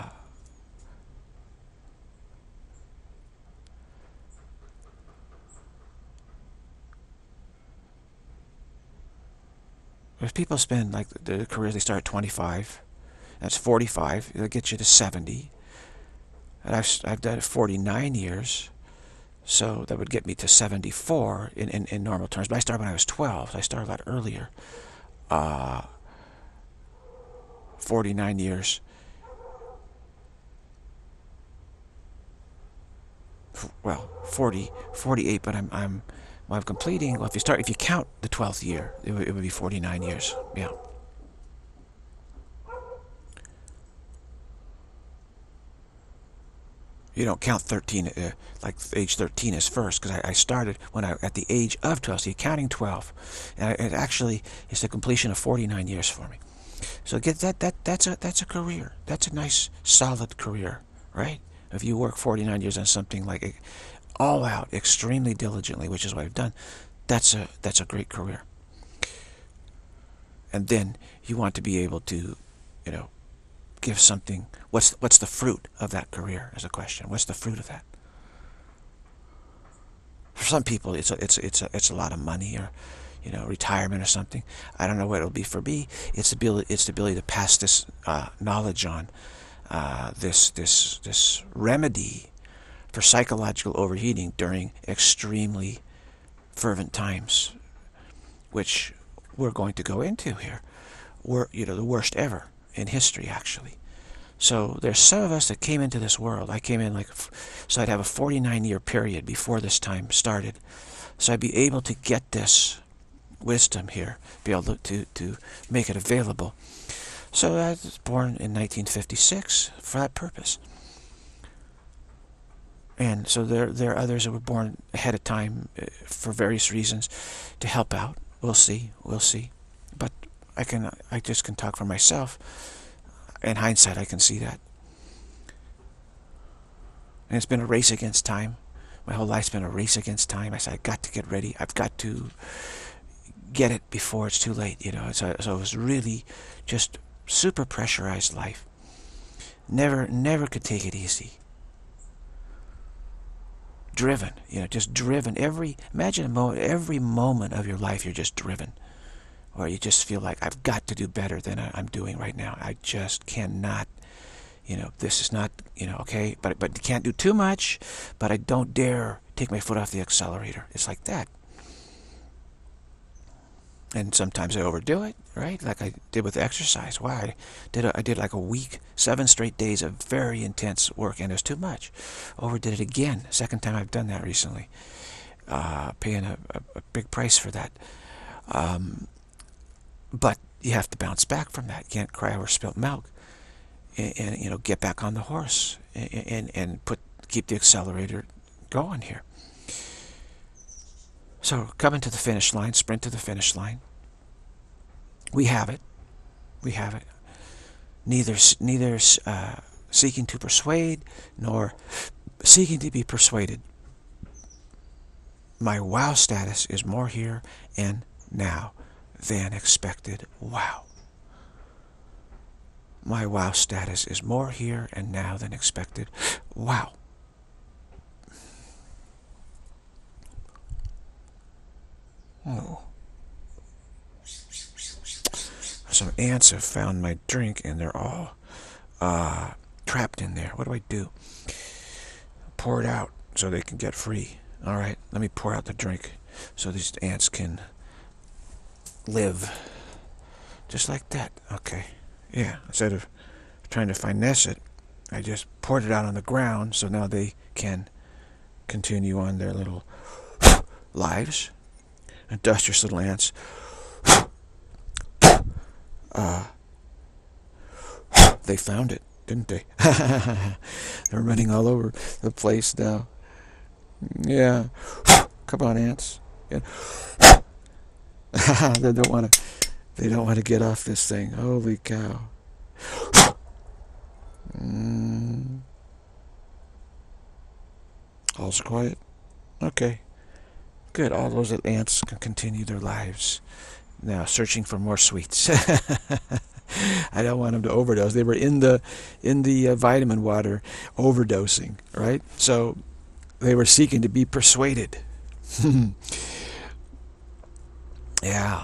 if people spend like their careers, they start at twenty-five. That's forty-five. It'll get you to seventy. And I've, I've done it forty-nine years. So that would get me to seventy-four in, in, in normal terms. But I started when I was twelve. So I started a lot earlier. Uh, forty-nine years. well, forty, forty-eight, but I'm, I'm, well, I'm completing, well, if you start, if you count the twelfth year, it would, it would be forty-nine years, yeah. You don't count thirteen, uh, like age thirteen is first, because I, I started when I at the age of twelve, so you're counting twelve. And it actually is the completion of forty-nine years for me. So get that, that that's a that's a career. That's a nice, solid career, right? If you work forty-nine years on something like all out, extremely diligently, which is what I've done, that's a that's a great career. And then you want to be able to, you know, give something. What's what's the fruit of that career? Is a question. What's the fruit of that? For some people, it's a it's it's a it's a lot of money, or, you know, retirement or something. I don't know what it'll be for me. It's the ability it's the ability to pass this uh, knowledge on, uh, this this this remedy for psychological overheating during extremely fervent times, which we're going to go into here. We're, you know, the worst ever in history, actually. So there's some of us that came into this world. I came in like, so I'd have a forty-nine year period before this time started. So I'd be able to get this wisdom here, be able to, to make it available. So I was born in nineteen fifty-six for that purpose. And so there, there are others that were born ahead of time for various reasons to help out. We'll see, we'll see. But I can, I just can talk for myself. In hindsight, I can see that. And it's been a race against time. My whole life's been a race against time. I said, I've got to get ready. I've got to get it before it's too late, you know. So, so it was really just super pressurized life. Never, never could take it easy. Driven, you know, just driven. Every, imagine a moment, every moment of your life you're just driven. Or you just feel like, I've got to do better than I'm doing right now. I just cannot, you know, this is not, you know, okay, but but you can't do too much, but I don't dare take my foot off the accelerator. It's like that. And sometimes I overdo it, right? Like I did with exercise. Wow, I did, a, I did like a week, seven straight days of very intense work, and it was too much. Overdid it again. Second time I've done that recently. Uh, paying a, a, a big price for that. Um... But you have to bounce back from that. You can't cry over spilt milk, and, and you know, get back on the horse and, and and put keep the accelerator going here. So coming to the finish line, sprint to the finish line. We have it. We have it. Neither neither uh, seeking to persuade nor seeking to be persuaded. My wow status is more here and now than expected. Wow. My wow status is more here and now than expected. Wow. Oh. Some ants have found my drink and they're all uh, trapped in there. What do I do? Pour it out so they can get free. Alright, let me pour out the drink so these ants can live. Just like that. Okay. Yeah, instead of trying to finesse it, I just poured it out on the ground so now they can continue on their little lives. Industrious little ants. Uh, they found it, didn't they? They're running all over the place now. Yeah. Come on, ants. Yeah. they don't want to. They don't want to get off this thing. Holy cow! Mm. All's quiet. Okay. Good. All those little ants can continue their lives now, searching for more sweets. I don't want them to overdose. They were in the in the uh, vitamin water, overdosing. Right. So they were seeking to be persuaded. Yeah.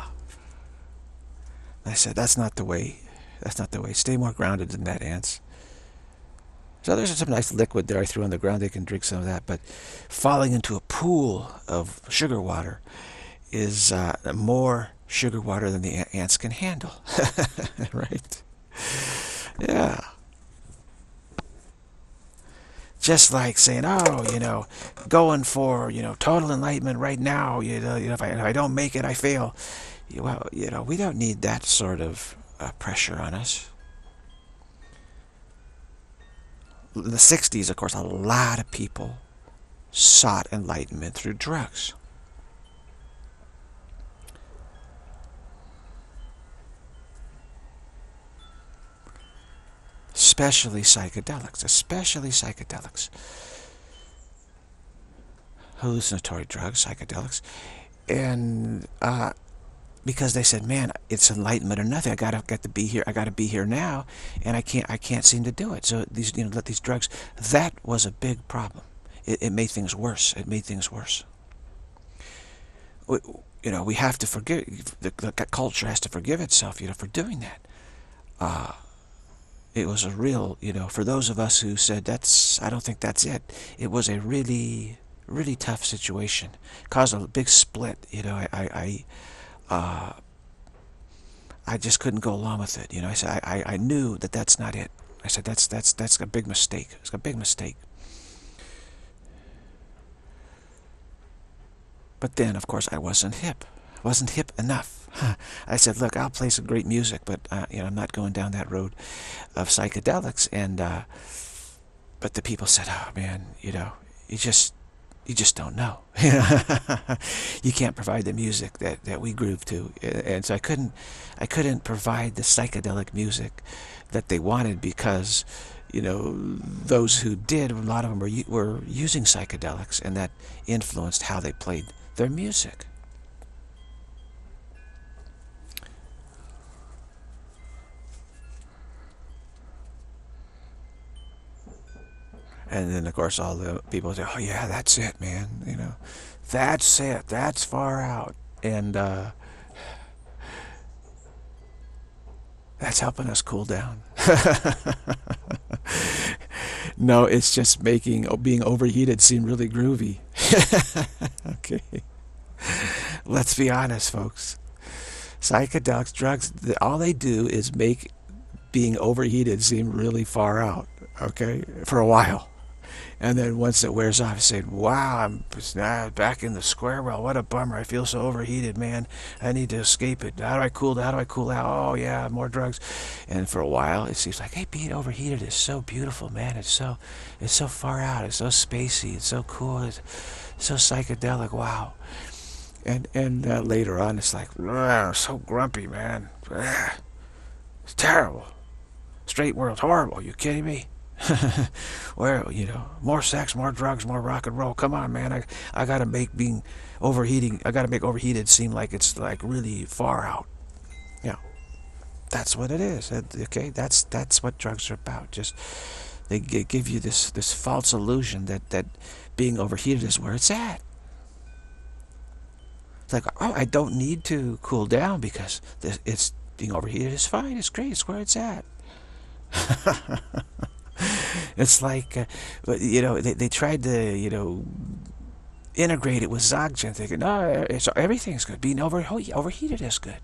I said, that's not the way. That's not the way. Stay more grounded than that, ants. So there's some nice liquid there I threw on the ground. They can drink some of that. But falling into a pool of sugar water is uh, more sugar water than the ants can handle. Right? Yeah. just like saying, oh, you know, going for, you know, total enlightenment right now, you know, you know if, I, if I don't make it, I fail. Well, you know, we don't need that sort of uh, pressure on us. In the sixties, of course, a lot of people sought enlightenment through drugs. Especially psychedelics, especially psychedelics. Hallucinatory drugs, psychedelics. And uh, because they said, man, it's enlightenment or nothing. I gotta get to be here. I gotta be here now, and I can't. I can't seem to do it. So these, you know, let these drugs. That was a big problem. It, it made things worse. It made things worse. We, you know, we have to forgive. The, the culture has to forgive itself, you know, for doing that. Uh, it was a real, you know, for those of us who said that's, I don't think that's it. It was a really, really tough situation. Caused a big split. You know, I, I, I Uh, I just couldn't go along with it. You know, I said I, I knew that that's not it. I said that's that's that's a big mistake. It's a big mistake. But then, of course, I wasn't hip. I wasn't hip enough. I said, look, I'll play some great music, but uh, you know, I'm not going down that road of psychedelics. And uh, but the people said, oh man, you know, you just. You just don't know. You can't provide the music that, that we groove to, and so I couldn't, I couldn't provide the psychedelic music that they wanted because, you know, those who did, a lot of them were were using psychedelics, and that influenced how they played their music. And then, of course, all the people say, oh, yeah, that's it, man. You know, that's it. That's far out. And uh, that's helping us cool down. No, it's just making being overheated seem really groovy. Okay. Let's be honest, folks. Psychedelics, drugs, all they do is make being overheated seem really far out, okay, for a while. And then once it wears off, you say, wow, I'm back in the square. Well, what a bummer. I feel so overheated, man. I need to escape it. How do I cool down? How do I cool out? Oh, yeah, more drugs. And for a while, it seems like, hey, being overheated is so beautiful, man. It's so, it's so far out. It's so spacey. It's so cool. It's so psychedelic. Wow. And and uh, later on, it's like, so grumpy, man. It's terrible. Straight world's horrible. You kidding me? Well, you know, more sex, more drugs, more rock and roll. Come on, man. I I gotta make being overheating. I gotta make overheated seem like it's like really far out. Yeah, that's what it is. Okay, that's that's what drugs are about. Just they give you this this false illusion that that being overheated is where it's at. It's like, oh, I don't need to cool down because this, it's being overheated is fine. It's great. It's where it's at. It's like, uh, you know, they, they tried to, you know, integrate it with Zoggen, thinking, no, it's, everything's good. Being over, overheated is good.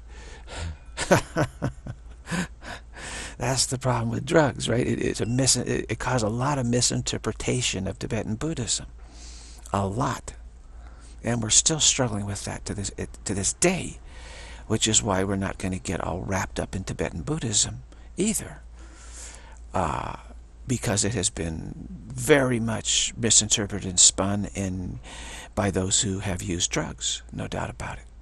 That's the problem with drugs, right? It, it's a mis it, it caused a lot of misinterpretation of Tibetan Buddhism. A lot. And we're still struggling with that to this, it, to this day, which is why we're not going to get all wrapped up in Tibetan Buddhism either. Uh, because it has been very much misinterpreted and spun in by those who have used drugs, no doubt about it.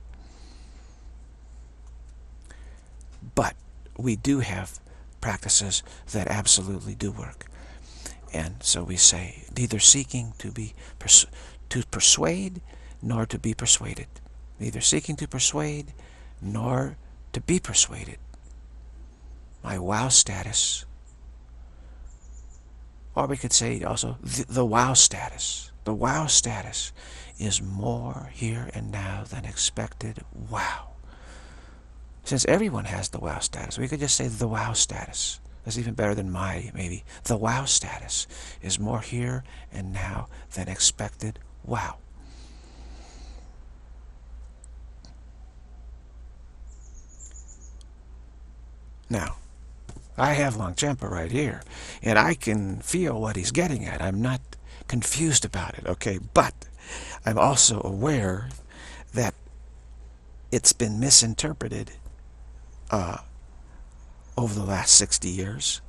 But we do have practices that absolutely do work. And so we say, neither seeking to be pers to persuade nor to be persuaded. Neither seeking to persuade nor to be persuaded. My wow status. Or we could say also the, the wow status. The wow status is more here and now than expected. Wow. Since everyone has the wow status, we could just say the wow status. That's even better than my, maybe. The wow status is more here and now than expected. Wow. Now, I have Longchenpa right here, and I can feel what he's getting at. I'm not confused about it, okay? But I'm also aware that it's been misinterpreted uh, over the last sixty years.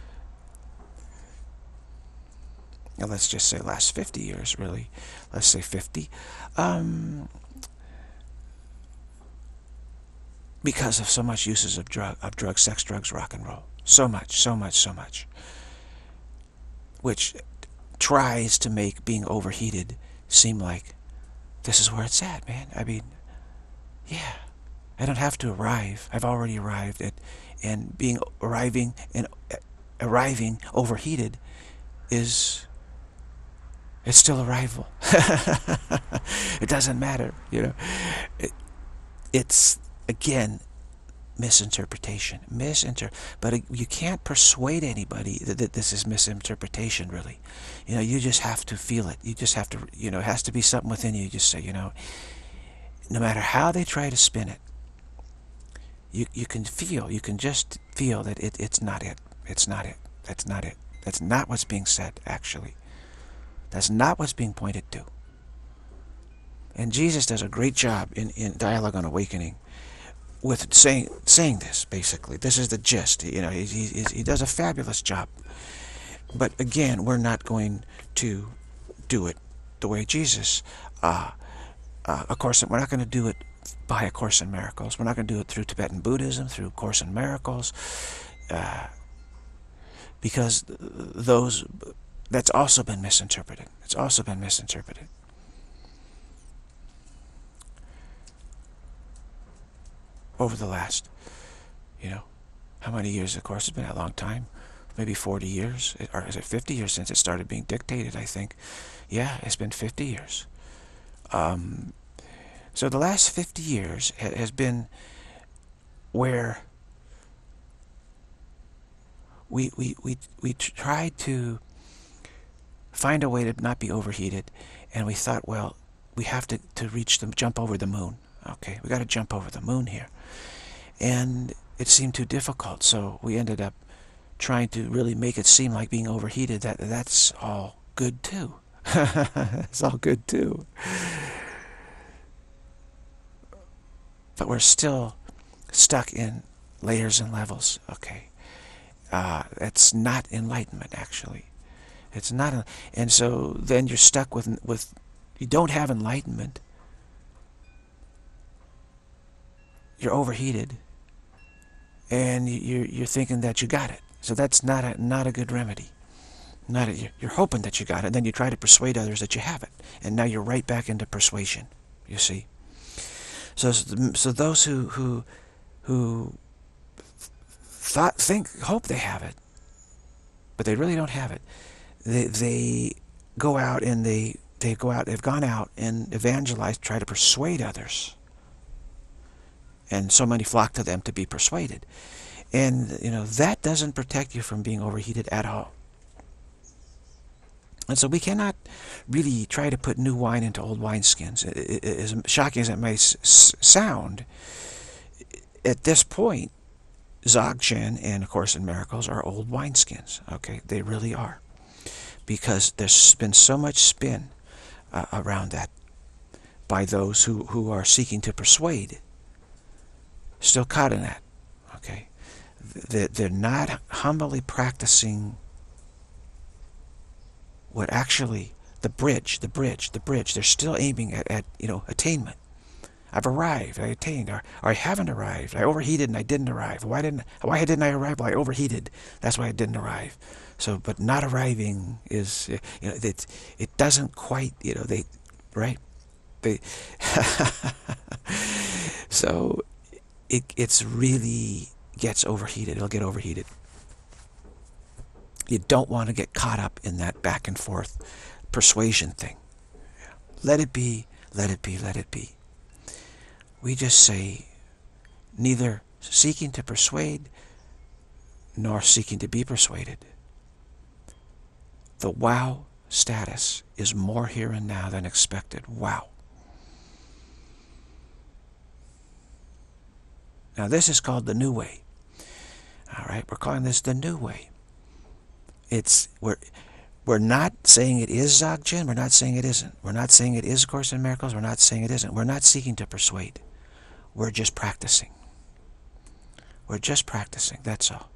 Now, let's just say last fifty years, really. Let's say fifty. Um, because of so much uses of drug, of drugs, sex, drugs, rock and roll. So much, so much, so much. Which tries to make being overheated seem like this is where it's at, man. I mean, yeah, I don't have to arrive. I've already arrived at, and being arriving and uh, arriving overheated is, it's still arrival. It doesn't matter, you know. It, it's again misinterpretation, misinter. But it, you can't persuade anybody that, that this is misinterpretation. Really, you know, you just have to feel it. You just have to, you know, it has to be something within you. You just say, you know, no matter how they try to spin it, you you can feel, you can just feel that it it's not it. It's not it. That's not it. That's not what's being said. Actually, that's not what's being pointed to. And Jesus does a great job in in Dialogue on Awakening with saying saying this. Basically, this is the gist. You know, he he he does a fabulous job. But again, we're not going to do it the way Jesus. Uh, uh, of course, we're not going to do it by A Course in Miracles. We're not going to do it through Tibetan Buddhism, through Course in Miracles, uh, because those that's also been misinterpreted. It's also been misinterpreted. Over the last, you know, how many years? Of course, it's been a long time. Maybe forty years, or is it fifty years since it started being dictated, I think. Yeah, it's been fifty years. Um, so the last fifty years ha has been where we, we, we, we tried to find a way to not be overheated, and we thought, well, we have to, to reach the, jump over the moon. Okay, we got to jump over the moon here. And it seemed too difficult, so we ended up trying to really make it seem like being overheated, that that's all good too. It's all good too. But we're still stuck in layers and levels, okay? Uh, it's not enlightenment, actually. It's not, and so then you're stuck with, with, you don't have enlightenment. You're overheated, and you're, you're thinking that you got it. So that's not a, not a good remedy. Not a, you're hoping that you got it, and then you try to persuade others that you have it. And now you're right back into persuasion, you see. So, so those who, who, who thought, think, hope they have it, but they really don't have it. They, they go out and they, they go out, they've gone out and evangelized, try to persuade others. And so many flock to them to be persuaded. And, you know, that doesn't protect you from being overheated at all. And so we cannot really try to put new wine into old wineskins. As shocking as it may sound, at this point, Dzogchen and A Course in Miracles are old wineskins. Okay, they really are. Because there's been so much spin uh, around that by those who, who are seeking to persuade. Still caught in that, okay? They're not humbly practicing what actually, the bridge, the bridge, the bridge. They're still aiming at, at you know, attainment. I've arrived, I attained, or, or I haven't arrived. I overheated and I didn't arrive. Why didn't, why didn't I arrive? Well, I overheated. That's why I didn't arrive. So, but not arriving is, you know, it, it doesn't quite, you know, they, right? They, so, It, it's really gets overheated. It'll get overheated. You don't want to get caught up in that back and forth persuasion thing. Let it be, let it be, let it be. We just say, neither seeking to persuade nor seeking to be persuaded. The wow status is more here and now than expected. Wow. Now this is called the new way. All right, we're calling this the new way. It's we're We're not saying it is Dzogchen. We're not saying it isn't. We're not saying it is Course in Miracles. We're not saying it isn't. We're not seeking to persuade. We're just practicing. We're just practicing. That's all.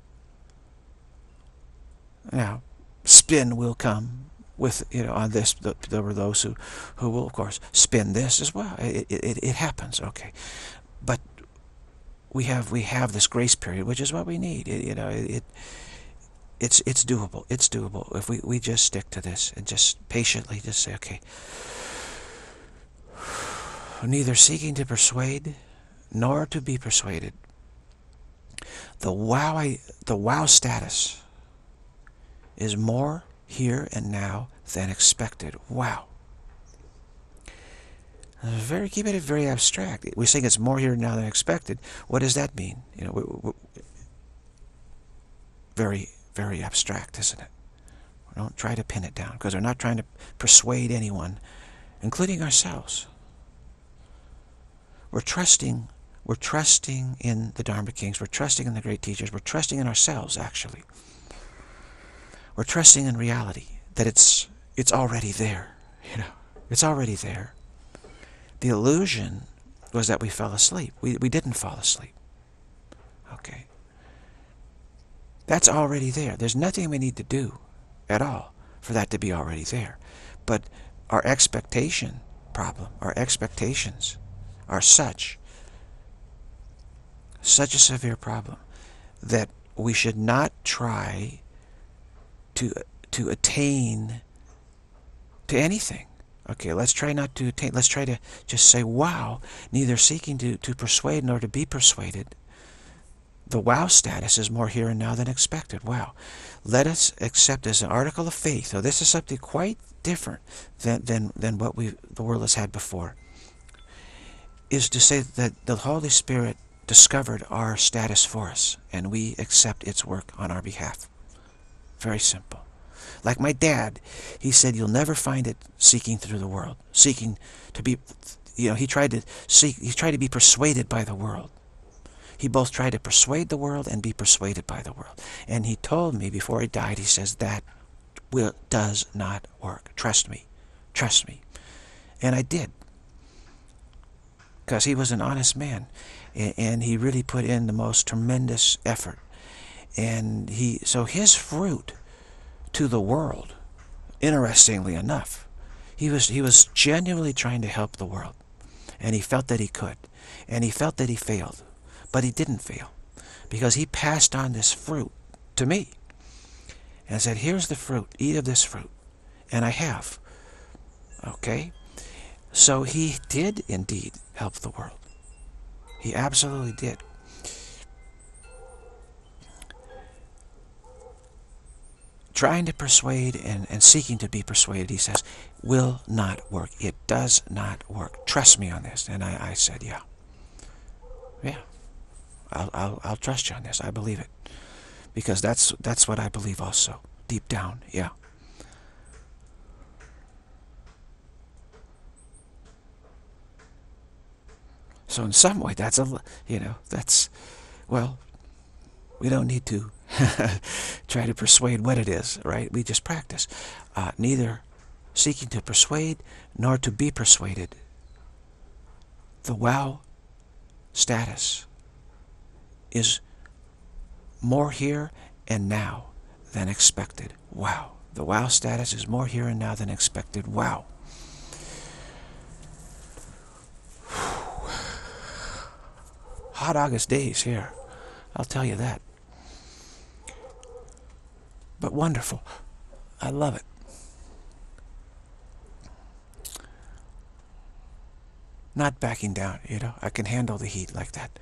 Now, spin will come with, you know, on this. There were those who, who will, of course, spin this as well. It, it, it happens, okay. But we have we have this grace period, which is what we need. It, you know, it it's it's doable. It's doable if we we just stick to this and just patiently just say, okay, neither seeking to persuade nor to be persuaded. The wow, I, the wow status is more here and now than expected. Wow. Very, keep it very abstract. We're saying it's more here now than expected. What does that mean? You know, we, we, very, very abstract, isn't it? We don't try to pin it down because we're not trying to persuade anyone, including ourselves. We're trusting. We're trusting in the Dharma Kings. We're trusting in the great teachers. We're trusting in ourselves, actually. We're trusting in reality that it's it's already there. You know, it's already there. The illusion was that we fell asleep. We, we didn't fall asleep. Okay. That's already there. There's nothing we need to do at all for that to be already there. But our expectation problem, our expectations are such, such a severe problem that we should not try to, to attain to anything. Okay, let's try not to attain, let's try to just say, wow, neither seeking to, to persuade nor to be persuaded. The wow status is more here and now than expected. Wow. Let us accept as an article of faith. So this is something quite different than, than, than what we the world has had before. Is to say that the Holy Spirit discovered our status for us, and we accept its work on our behalf. Very simple. Like my dad, he said, you'll never find it seeking through the world. Seeking to be, you know, he tried to seek, he tried to be persuaded by the world. He both tried to persuade the world and be persuaded by the world. And he told me before he died, he says, that will, does not work. Trust me. Trust me. And I did. Because he was an honest man. And he really put in the most tremendous effort. And he, so his fruit to the world, interestingly enough, he was he was genuinely trying to help the world, and he felt that he could, and he felt that he failed, but he didn't fail, because he passed on this fruit to me and said, here's the fruit, eat of this fruit. And I have. Okay, so he did indeed help the world. He absolutely did. Trying to persuade and, and seeking to be persuaded, he says, will not work. It does not work. Trust me on this. And I, I said, yeah. Yeah. I'll, I'll, I'll trust you on this. I believe it. Because that's, that's what I believe also. Deep down, yeah. So in some way, that's a, you know, that's, well, we don't need to try to persuade what it is, right? We just practice. Uh, neither seeking to persuade nor to be persuaded. The wow status is more here and now than expected. Wow. The wow status is more here and now than expected. Wow. Hot August days here. I'll tell you that. But wonderful. I love it. Not backing down, you know. I can handle the heat like that.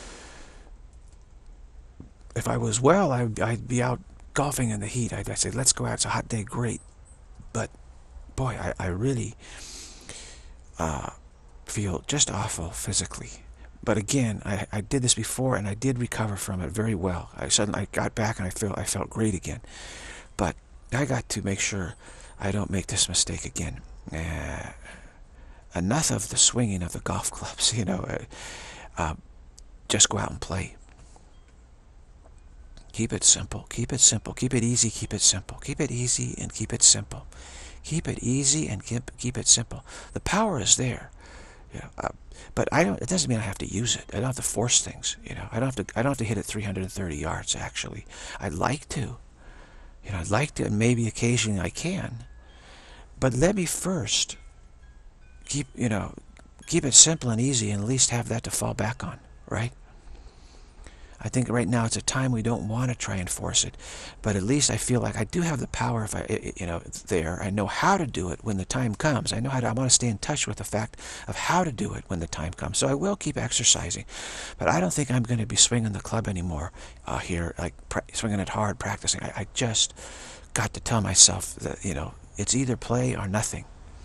If I was well, I'd, I'd be out golfing in the heat. I'd, I'd say, let's go out. It's a hot day. Great. But, boy, I, I really uh, feel just awful physically. But again, I, I did this before, and I did recover from it very well. I suddenly I got back, and I feel I felt great again. But I got to make sure I don't make this mistake again. Uh, enough of the swinging of the golf clubs, you know. Uh, uh, just go out and play. Keep it simple. Keep it simple. Keep it easy. Keep it simple. Keep it easy and keep it simple. Keep it easy and keep keep it simple. The power is there, you know. Uh, but I don't. It doesn't mean I have to use it. I don't have to force things. You know. I don't have to. I don't have to hit it three hundred thirty yards. Actually, I'd like to. You know. I'd like to, and maybe occasionally I can. But let me first keep. You know, keep it simple and easy, and at least have that to fall back on. Right. I think right now it's a time we don't want to try and force it, but at least I feel like I do have the power. If I, you know, there, I know how to do it when the time comes. I know how to. I want to stay in touch with the fact of how to do it when the time comes. So I will keep exercising, but I don't think I'm going to be swinging the club anymore uh, here, like swinging it hard, practicing. I, I just got to tell myself that, you know, it's either play or nothing.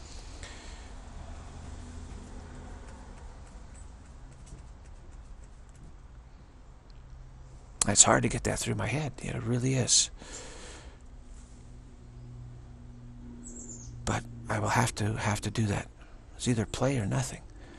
It's hard to get that through my head. You know, it really is. But I will have to have to do that. It's either play or nothing.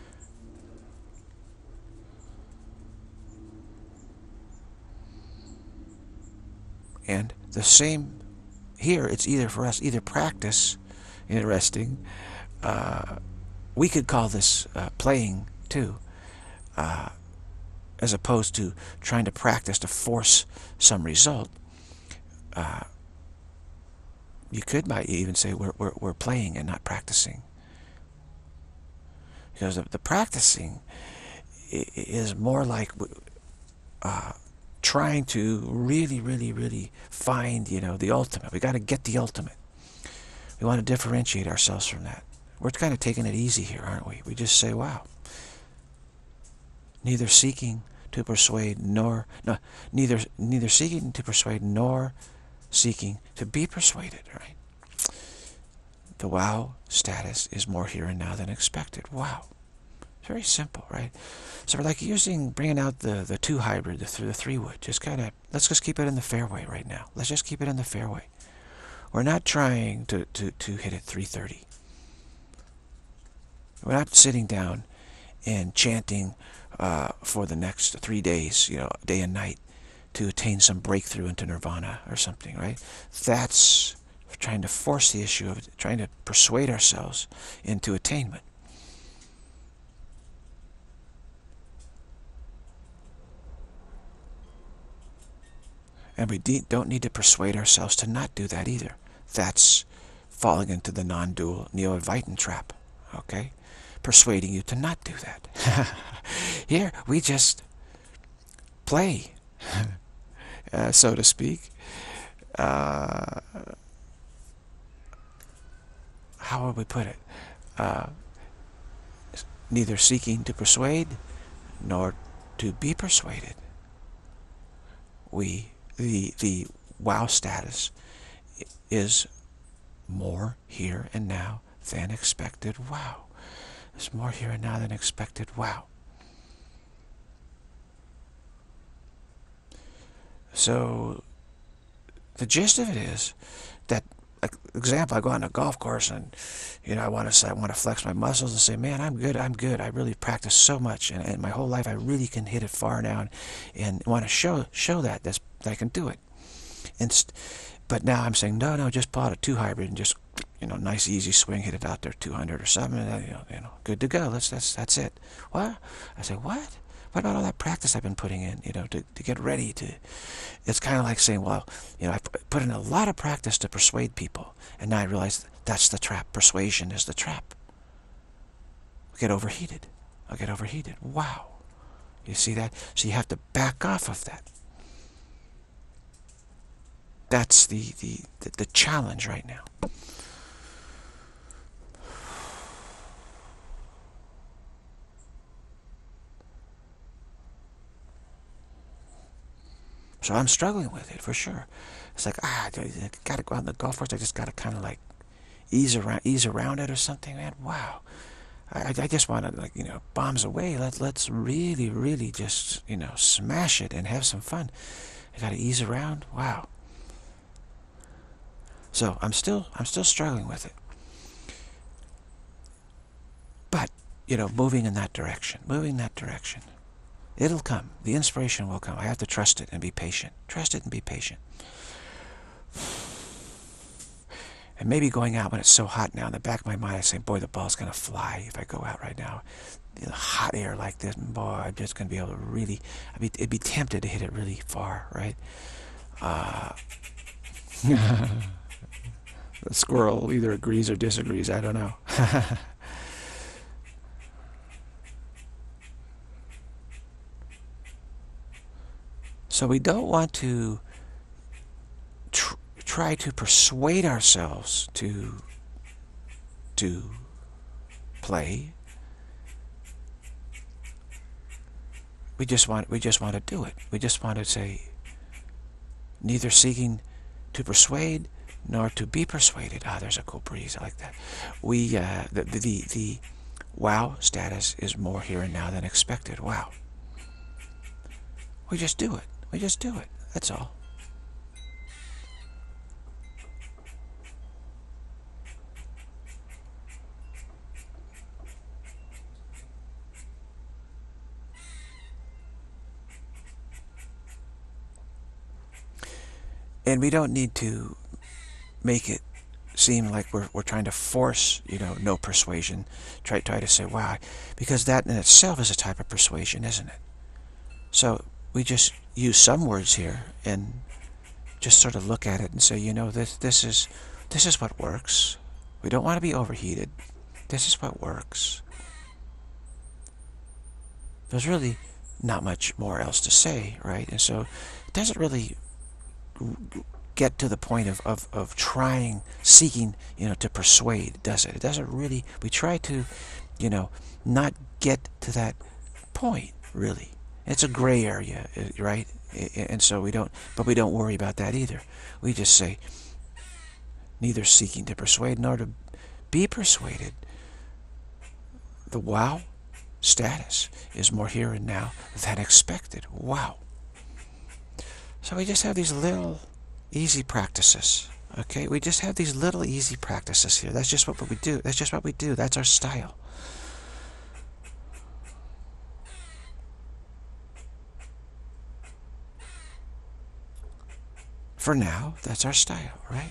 And the same here. It's either for us, either practice. Interesting. Uh, we could call this uh, playing too. Uh, as opposed to trying to practice to force some result. Uh, you could might even say we're, we're, we're playing and not practicing. Because the, the practicing is more like uh, trying to really, really, really find, you know, the ultimate. We got to get the ultimate. We want to differentiate ourselves from that. We're kind of taking it easy here, aren't we? We just say, wow. Neither seeking to persuade nor no, neither neither seeking to persuade nor seeking to be persuaded. Right? The wow status is more here and now than expected. Wow, it's very simple, right? So we're like using bringing out the the two hybrid, the th the three wood. Just kind of let's just keep it in the fairway right now. Let's just keep it in the fairway. We're not trying to to to hit it three thirty. We're not sitting down and chanting uh, for the next three days, you know, day and night, to attain some breakthrough into nirvana or something, right? That's trying to force the issue of trying to persuade ourselves into attainment. And we don't need to persuade ourselves to not do that either. That's falling into the non-dual neo-Advaitin trap, okay? Persuading you to not do that. Here, we just play, uh, so to speak. Uh, how would we put it? Uh, neither seeking to persuade nor to be persuaded. We, the, the wow status is more here and now than expected. Wow. There's more here and now than expected. Wow. So the gist of it is that, like, example, I go on a golf course and, you know, I want to say, I want to flex my muscles and say, man, I'm good, I'm good. I really practice so much, and, and my whole life I really can hit it far now, and, and want to show show that that's, that I can do it. And but now I'm saying, no, no, just pull out a two hybrid and just, you know, nice easy swing, hit it out there two hundred or something, and, you know, you know, good to go. That's that's that's it. What? I say, what? What about all that practice I've been putting in, you know, to, to get ready to... It's kind of like saying, well, you know, I put in a lot of practice to persuade people, and now I realize that's the trap. Persuasion is the trap. I'll get overheated. I'll get overheated. Wow. You see that? So you have to back off of that. That's the, the, the, the challenge right now. So I'm struggling with it, for sure. It's like, ah, I got to go out on the golf course. I just got to kind of like ease around, ease around it or something, man. Wow. I, I just want to, like, you know, bombs away. Let, let's really, really just, you know, smash it and have some fun. I got to ease around. Wow. So I'm still, I'm still struggling with it. But, you know, moving in that direction, moving in that direction. It'll come. The inspiration will come. I have to trust it and be patient. Trust it and be patient. And maybe going out when it's so hot now, in the back of my mind I say, boy, the ball's going to fly if I go out right now. In hot air like this, boy, I'm just going to be able to really, I'd be, it'd be tempted to hit it really far, right? Uh, the squirrel either agrees or disagrees, I don't know. So we don't want to tr try to persuade ourselves to to play. We just want we just want to do it. We just want to say, neither seeking to persuade nor to be persuaded. Ah, there's a cool breeze. I like that. We uh, the, the the wow status is more here and now than expected. Wow. We just do it. We just do it. That's all. And we don't need to make it seem like we're, we're trying to force, you know, no persuasion. Try, try to say, wow, because that in itself is a type of persuasion, isn't it? So we just use some words here and just sort of look at it and say, you know, this this is this is what works. We don't want to be overheated. This is what works. There's really not much more else to say, right? And so it doesn't really get to the point of, of, of trying, seeking, you know, to persuade, does it? It doesn't really, we try to, you know, not get to that point, really. It's a gray area, right? And so we don't, but we don't worry about that either. We just say, neither seeking to persuade nor to be persuaded. The wow status is more here and now than expected. Wow. So we just have these little easy practices, okay? We just have these little easy practices here. That's just what we do. That's just what we do. That's our style. For now, that's our style, right?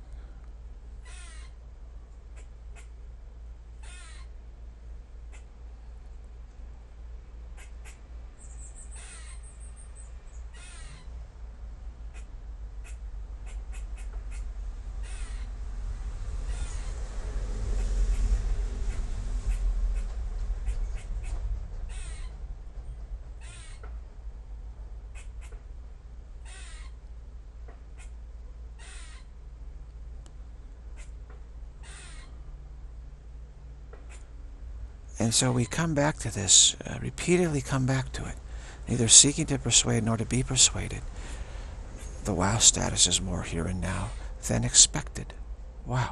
And so we come back to this, uh, repeatedly come back to it. Neither seeking to persuade nor to be persuaded. The wow status is more here and now than expected. Wow.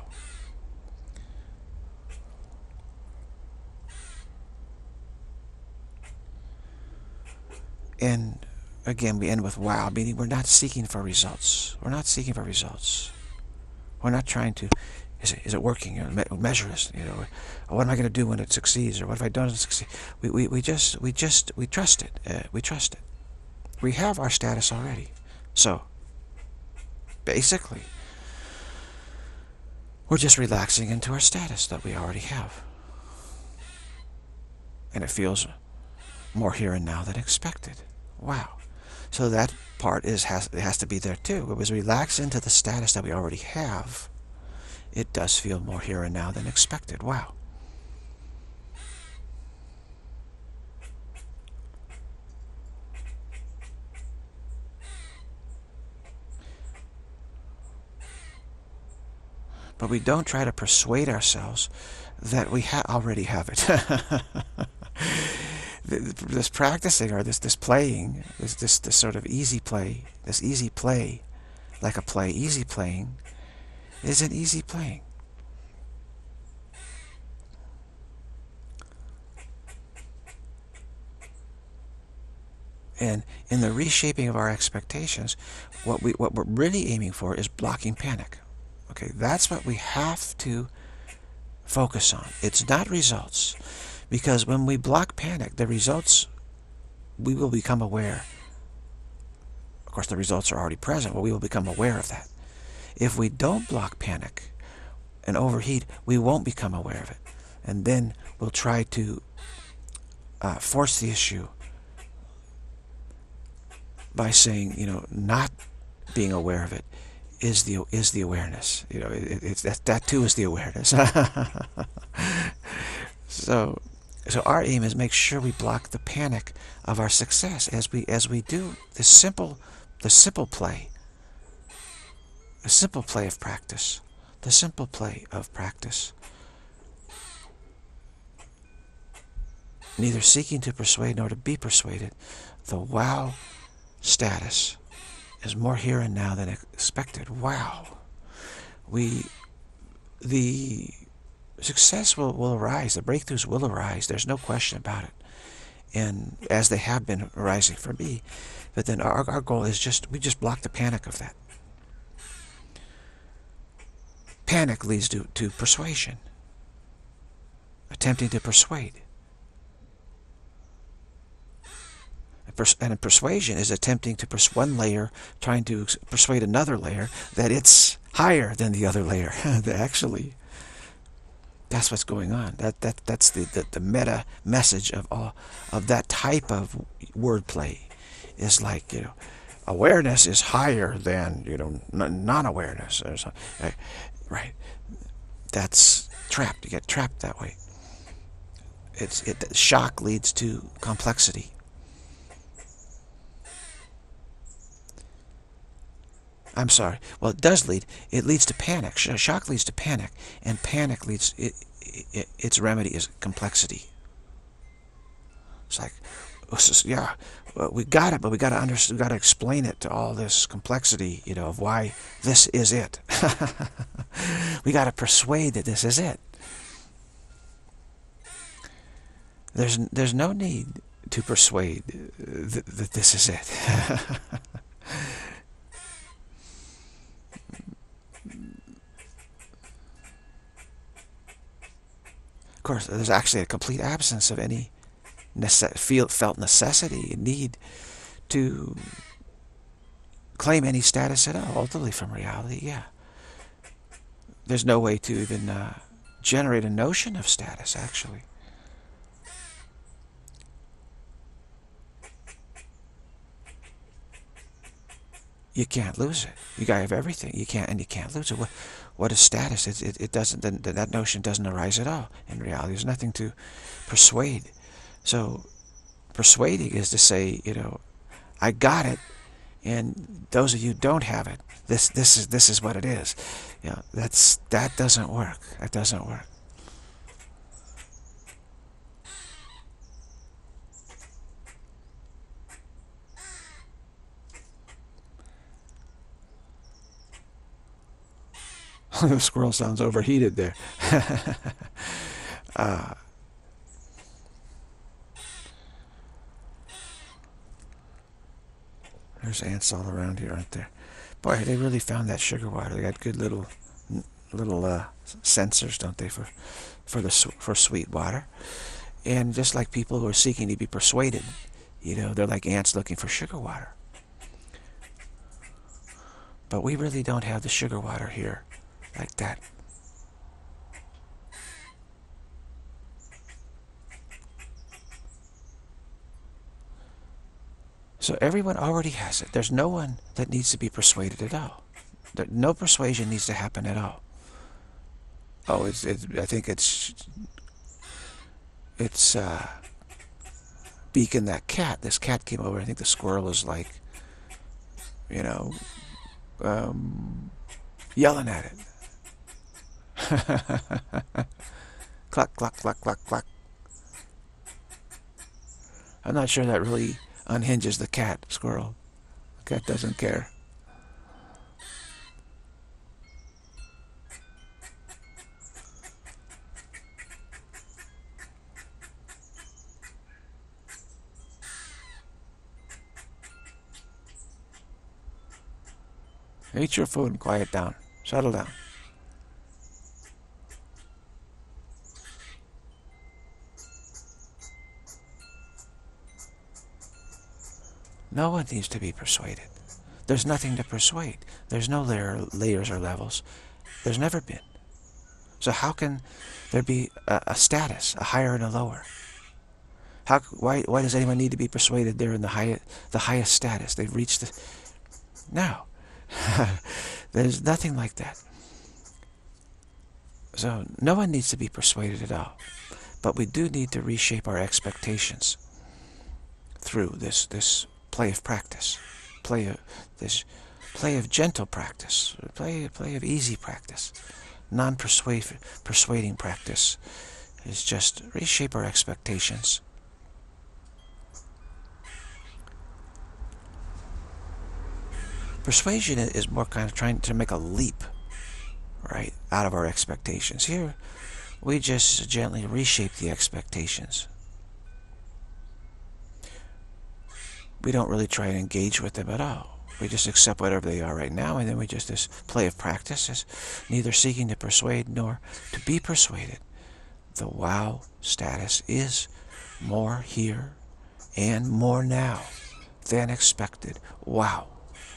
And again, we end with wow, meaning we're not seeking for results. We're not seeking for results. We're not trying to, is it, is it working? You know, me measure this. You know, what am I going to do when it succeeds, or what if I don't succeed? We we we just we just we trust it. Uh, we trust it. We have our status already. So basically, we're just relaxing into our status that we already have, and it feels more here and now than expected. Wow. So that part is has it has to be there too. It was relax into the status that we already have. It does feel more here and now than expected. Wow. But we don't try to persuade ourselves that we ha already have it. This practicing, or this this playing, this this this sort of easy play, this easy play, like a play, easy playing, isn't easy playing. And in the reshaping of our expectations, what we what we're really aiming for is blocking panic. Okay, that's what we have to focus on. It's not results. Because when we block panic, the results we will become aware. Of course, the results are already present, but we will become aware of that. If we don't block panic and overheat, we won't become aware of it. And then we'll try to uh, force the issue by saying, you know, not being aware of it is the is the awareness. You know, it, it's that that too is the awareness. so, so our aim is make sure we block the panic of our success as we as we do the simple the simple play, the simple play of practice, the simple play of practice. Neither seeking to persuade nor to be persuaded, the wow status is more here and now than expected. Wow. We, the success will, will arise, the breakthroughs will arise, there's no question about it. And as they have been arising for me, but then our, our goal is just, we just block the panic of that. Panic leads to, to persuasion, attempting to persuade. And a persuasion is attempting to persuade one layer, trying to persuade another layer that it's higher than the other layer. Actually, that's what's going on. That that that's the, the the meta message of all of that type of wordplay. Is like, you know, awareness is higher than, you know, non-awareness or something. Right? That's trapped. You get trapped that way. It's it. Shock leads to complexity. I'm sorry. Well, it does lead. It leads to panic. Shock leads to panic, and panic leads. It, it, its remedy is complexity. It's like, yeah, we got it, but we got to understand. We got to explain it to all this complexity, you know, of why this is it. We got to persuade that this is it. There's there's no need to persuade that, that this is it. Of course, there's actually a complete absence of any nece feel, felt necessity and need to claim any status at all, ultimately from reality, yeah. There's no way to even uh, generate a notion of status, actually. You can't lose it. You gotta have everything. You can't, and you can't lose it. What, what is status? It, it, it doesn't. That notion doesn't arise at all. In reality, there's nothing to persuade. So, persuading is to say, you know, I got it, and those of you who don't have it, this this is this is what it is. You know, that's that doesn't work. That doesn't work. The squirrel sounds overheated there. uh, there's ants all around here, aren't there? Boy, they really found that sugar water. They got good little, little uh, sensors, don't they, for, for the for sweet water? And just like people who are seeking to be persuaded, you know, they're like ants looking for sugar water. But we really don't have the sugar water here like that. So everyone already has it. There's no one that needs to be persuaded at all. There, no persuasion needs to happen at all. Oh, it's, it's I think it's it's uh, Beacon, that cat. This cat came over. I think the squirrel is like, you know, um, yelling at it. Cluck, cluck, cluck, cluck, cluck. I'm not sure that really unhinges the cat, squirrel. The cat doesn't care. Eat your food and quiet down. Settle down. No one needs to be persuaded. There's nothing to persuade. There's no layer, layers or levels. There's never been. So how can there be a, a status, a higher and a lower? How, why, why does anyone need to be persuaded they're in the, high, the highest status? They've reached the... No. There's nothing like that. So no one needs to be persuaded at all. But we do need to reshape our expectations through this, this play of practice. Play of, this play of gentle practice. Play, play of easy practice. Non-persuading practice is just reshape our expectations. Persuasion is more kind of trying to make a leap, right, out of our expectations. Here, we just gently reshape the expectations. We don't really try and engage with them at all. We just accept whatever they are right now, and then we just, this play of practice is neither seeking to persuade nor to be persuaded. The wow status is more here and more now than expected. Wow.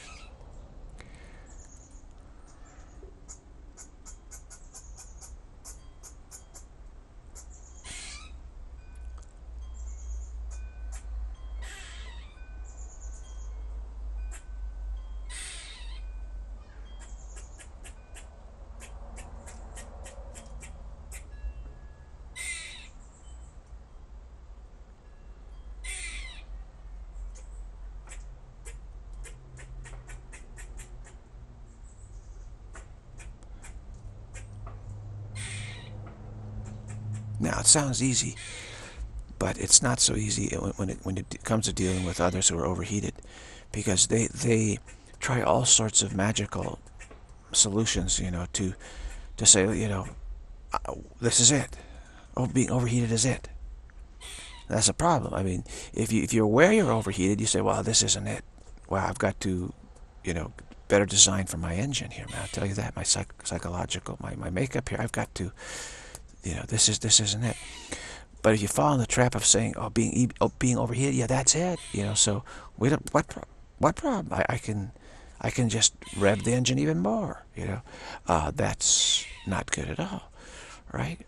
Now, it sounds easy, but it's not so easy when it, when it comes to dealing with others who are overheated, because they, they try all sorts of magical solutions, you know, to, to say, you know, this is it. Oh, being overheated is it. That's a problem. I mean, if, you, if you're aware you're overheated, you say, well, this isn't it. Well, I've got to, you know, better design for my engine here, man. I'll tell you that, my psych psychological, my, my makeup here, I've got to... You know, this is this isn't it. But if you fall in the trap of saying, "Oh, being oh, being overheated, yeah, that's it," you know, so we don't. What what problem? I, I can, I can just rev the engine even more. You know, uh, that's not good at all, right?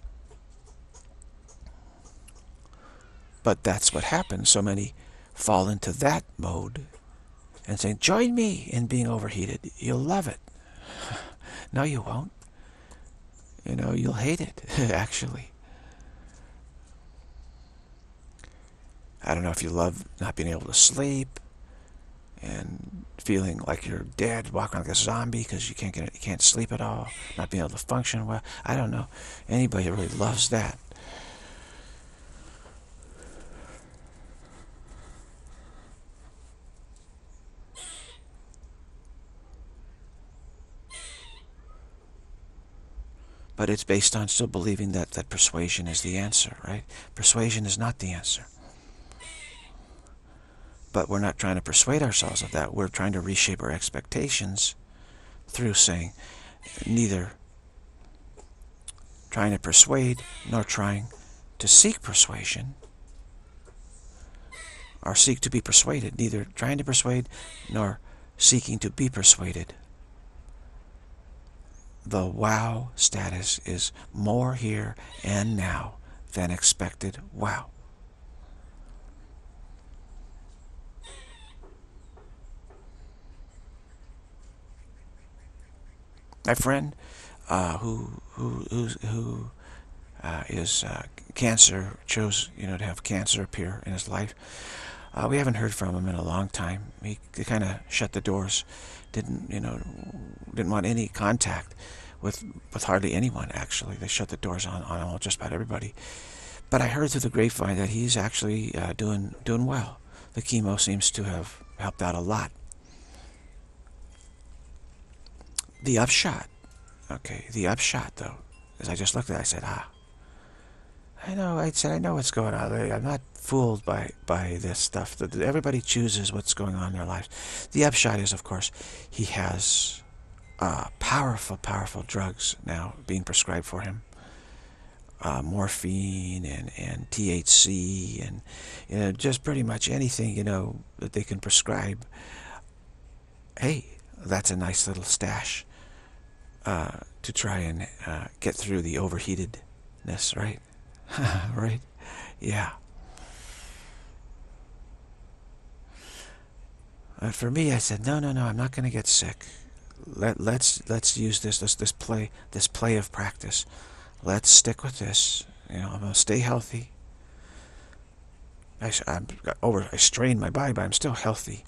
But that's what happens. So many fall into that mode and say, "Join me in being overheated. You'll love it." No, you won't. You know, you'll hate it, actually. I don't know if you love not being able to sleep and feeling like you're dead, walking like a zombie because you can't get you can't sleep at all, not being able to function well. I don't know anybody that really loves that. But it's based on still believing that, that persuasion is the answer, right? Persuasion is not the answer. But we're not trying to persuade ourselves of that. We're trying to reshape our expectations through saying neither trying to persuade nor trying to seek persuasion or seek to be persuaded. Neither trying to persuade nor seeking to be persuaded. The wow status is more here and now than expected. Wow. My friend, uh, who who who who uh, is uh, cancer, chose you know to have cancer appear in his life. Uh, we haven't heard from him in a long time. He, he kind of shut the doors. Didn't you know? Didn't want any contact with with hardly anyone. Actually, they shut the doors on on all, just about everybody. But I heard through the grapevine that he's actually uh, doing doing well. The chemo seems to have helped out a lot. The upshot, okay, the upshot though, as I just looked at it, I said, ah, I know, I said, I know what's going on. I'm not fooled by, by this stuff. Everybody chooses what's going on in their lives. The upshot is, of course, he has uh, powerful, powerful drugs now being prescribed for him. uh, morphine and, and T H C and, you know, just pretty much anything, you know, that they can prescribe. Hey, that's a nice little stash uh, to try and uh, get through the overheatedness, right? Right? Yeah. Uh, for me, I said, no, no, no, I'm not going to get sick. Let, let's let's use this, this this play this play of practice. Let's stick with this. You know, I'm gonna stay healthy. I I'm over. I strained my body, but I'm still healthy.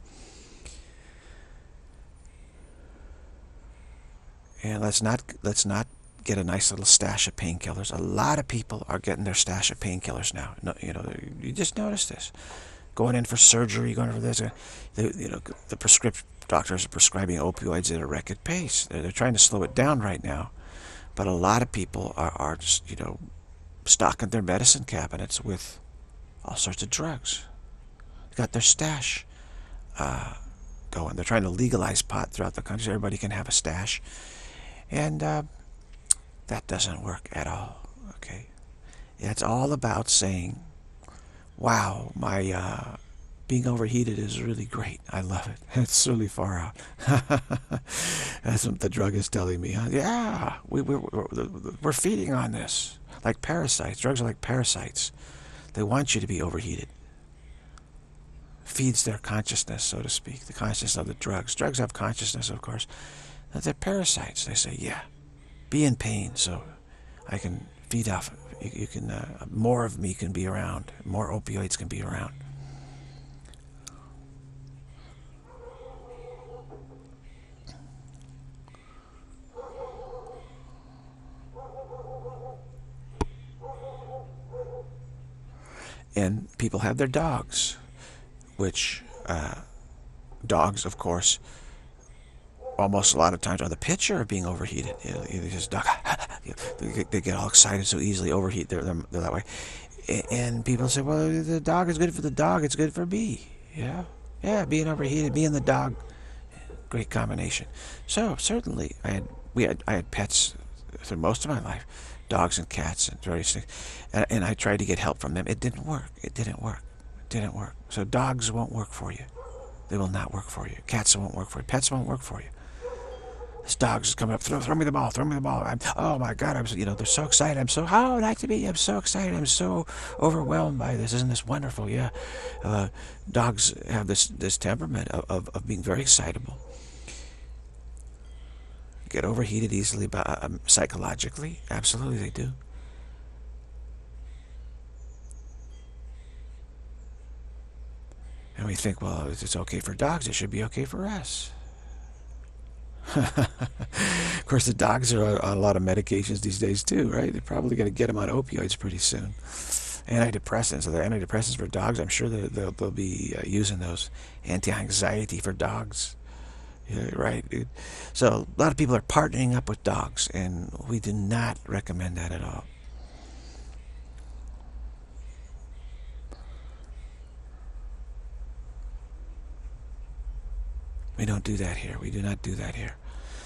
And let's not let's not get a nice little stash of painkillers. A lot of people are getting their stash of painkillers now. No, you know, you just notice this. Going in for surgery, going for this. The, you know, the prescription doctors are prescribing opioids at a record pace. They're, they're trying to slow it down right now. But a lot of people are, are just, you know, stocking their medicine cabinets with all sorts of drugs. They've got their stash uh, going. They're trying to legalize pot throughout the country. Everybody can have a stash. And uh, that doesn't work at all, okay? It's all about saying, wow, my uh, being overheated is really great. I love it. It's really far out. That's what the drug is telling me. Huh? Yeah, we, we're, we're, we're feeding on this. Like parasites. Drugs are like parasites. They want you to be overheated. Feeds their consciousness, so to speak. The consciousness of the drugs. Drugs have consciousness, of course. But they're parasites. They say, yeah, be in pain so I can feed off. You, you can, uh, more of me can be around. More opioids can be around. And people have their dogs, which uh, dogs, of course, almost a lot of times are the picture of being overheated. You know, they just dog, they get all excited so easily, overheat. They're, they're, they're that way. And people say, well, the dog is good for the dog. It's good for me. Yeah, yeah, being overheated, being the dog, great combination. So certainly, I had we had I had pets through most of my life. Dogs and cats and various things, and, and I tried to get help from them. It didn't work. It didn't work. It didn't work. So dogs won't work for you. They will not work for you. Cats won't work for you. Pets won't work for you. This dog's coming up. Throw, throw me the ball. Throw me the ball. I'm, oh my God! I'm, so, you know, they're so excited. I'm so oh, nice to meet you. I'm so excited. I'm so overwhelmed by this. Isn't this wonderful? Yeah. Uh, dogs have this this temperament of, of of being very excitable. Get overheated easily, by, um, psychologically. Absolutely, they do. And we think, well, if it's okay for dogs, it should be okay for us. Of course, the dogs are on a lot of medications these days too, right? They're probably going to get them on opioids pretty soon. Antidepressants. So the antidepressants for dogs, I'm sure they'll, they'll, they'll be uh, using those. Anti-anxiety for dogs. Yeah, right. So a lot of people are partnering up with dogs, and we do not recommend that at all. We don't do that here. We do not do that here.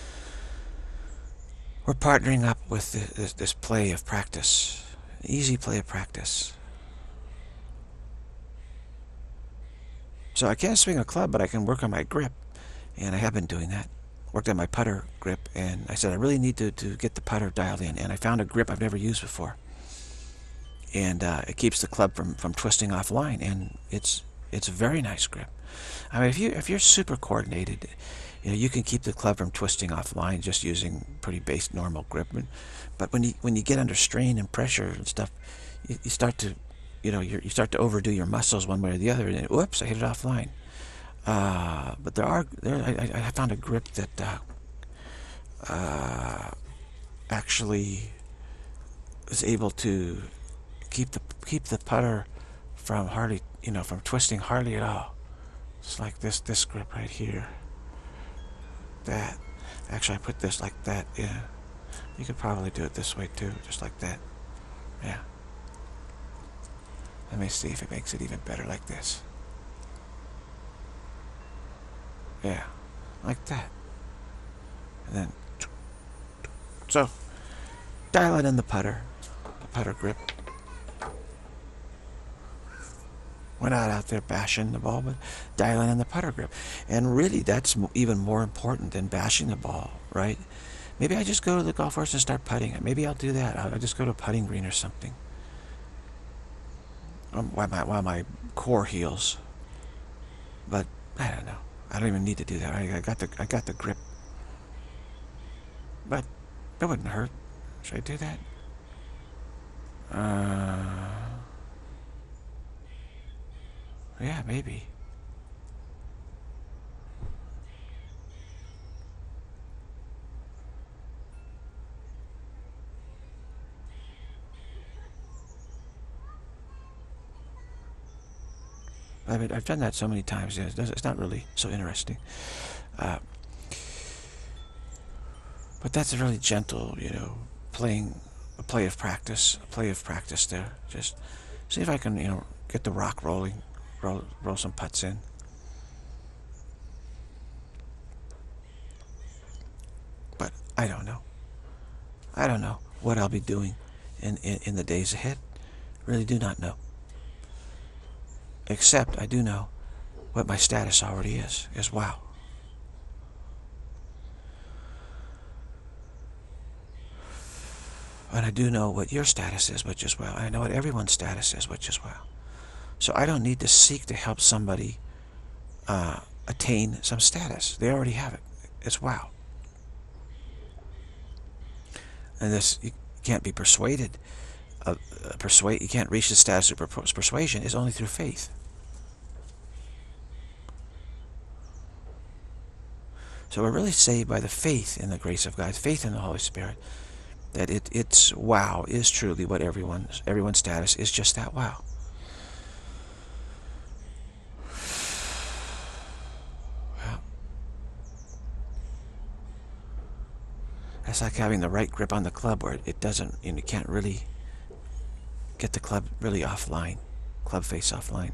We're partnering up with this, this play of practice, easy play of practice. So I can't swing a club, but I can work on my grip. And I have been doing that. Worked on my putter grip, and I said I really need to, to get the putter dialed in. And I found a grip I've never used before. And uh, it keeps the club from, from twisting offline, and it's it's a very nice grip. I mean, if you if you're super coordinated, you know, you can keep the club from twisting offline just using pretty base normal grip. But when you when you get under strain and pressure and stuff, you, you start to, you know, you're, you start to overdo your muscles one way or the other, and whoops, I hit it offline. Uh, but there are there I, I found a grip that uh, uh, actually is able to keep the keep the putter from hardly you know from twisting hardly at all. It's like this this grip right here. That actually I put this like that. Yeah, you could probably do it this way too, just like that. Yeah. Let me see if it makes it even better like this. Yeah, like that. And then, so, dial it in the putter. putter grip. We're not out there bashing the ball, but dialing in the putter grip. And really, that's even more important than bashing the ball, right? Maybe I just go to the golf course and start putting it. Maybe I'll do that. I'll just go to a putting green or something. Um, while, my, while my core heals. But I don't know. I don't even need to do that. I, I got the I got the grip. But that wouldn't hurt. Should I do that? Uh, yeah, maybe. I mean, I've done that so many times. It's not really so interesting. Uh, but that's a really gentle, you know, playing, a play of practice, a play of practice there. Just see if I can, you know, get the rock rolling, roll, roll some putts in. But I don't know. I don't know what I'll be doing in, in, in the days ahead. Really do not know. Except I do know what my status already is, is wow. And I do know what your status is, which is wow. I know what everyone's status is, which is wow. So I don't need to seek to help somebody uh, attain some status. They already have it. It's wow. And this, you can't be persuaded. Uh, persuade. You can't reach the status of persuasion. Is only through faith. So we're really saved by the faith in the grace of God, faith in the Holy Spirit, that it it's wow is truly what everyone's everyone's status is, just that wow. Well, that's like having the right grip on the club, where it doesn't, you know, you can't really get the club really offline, club face offline.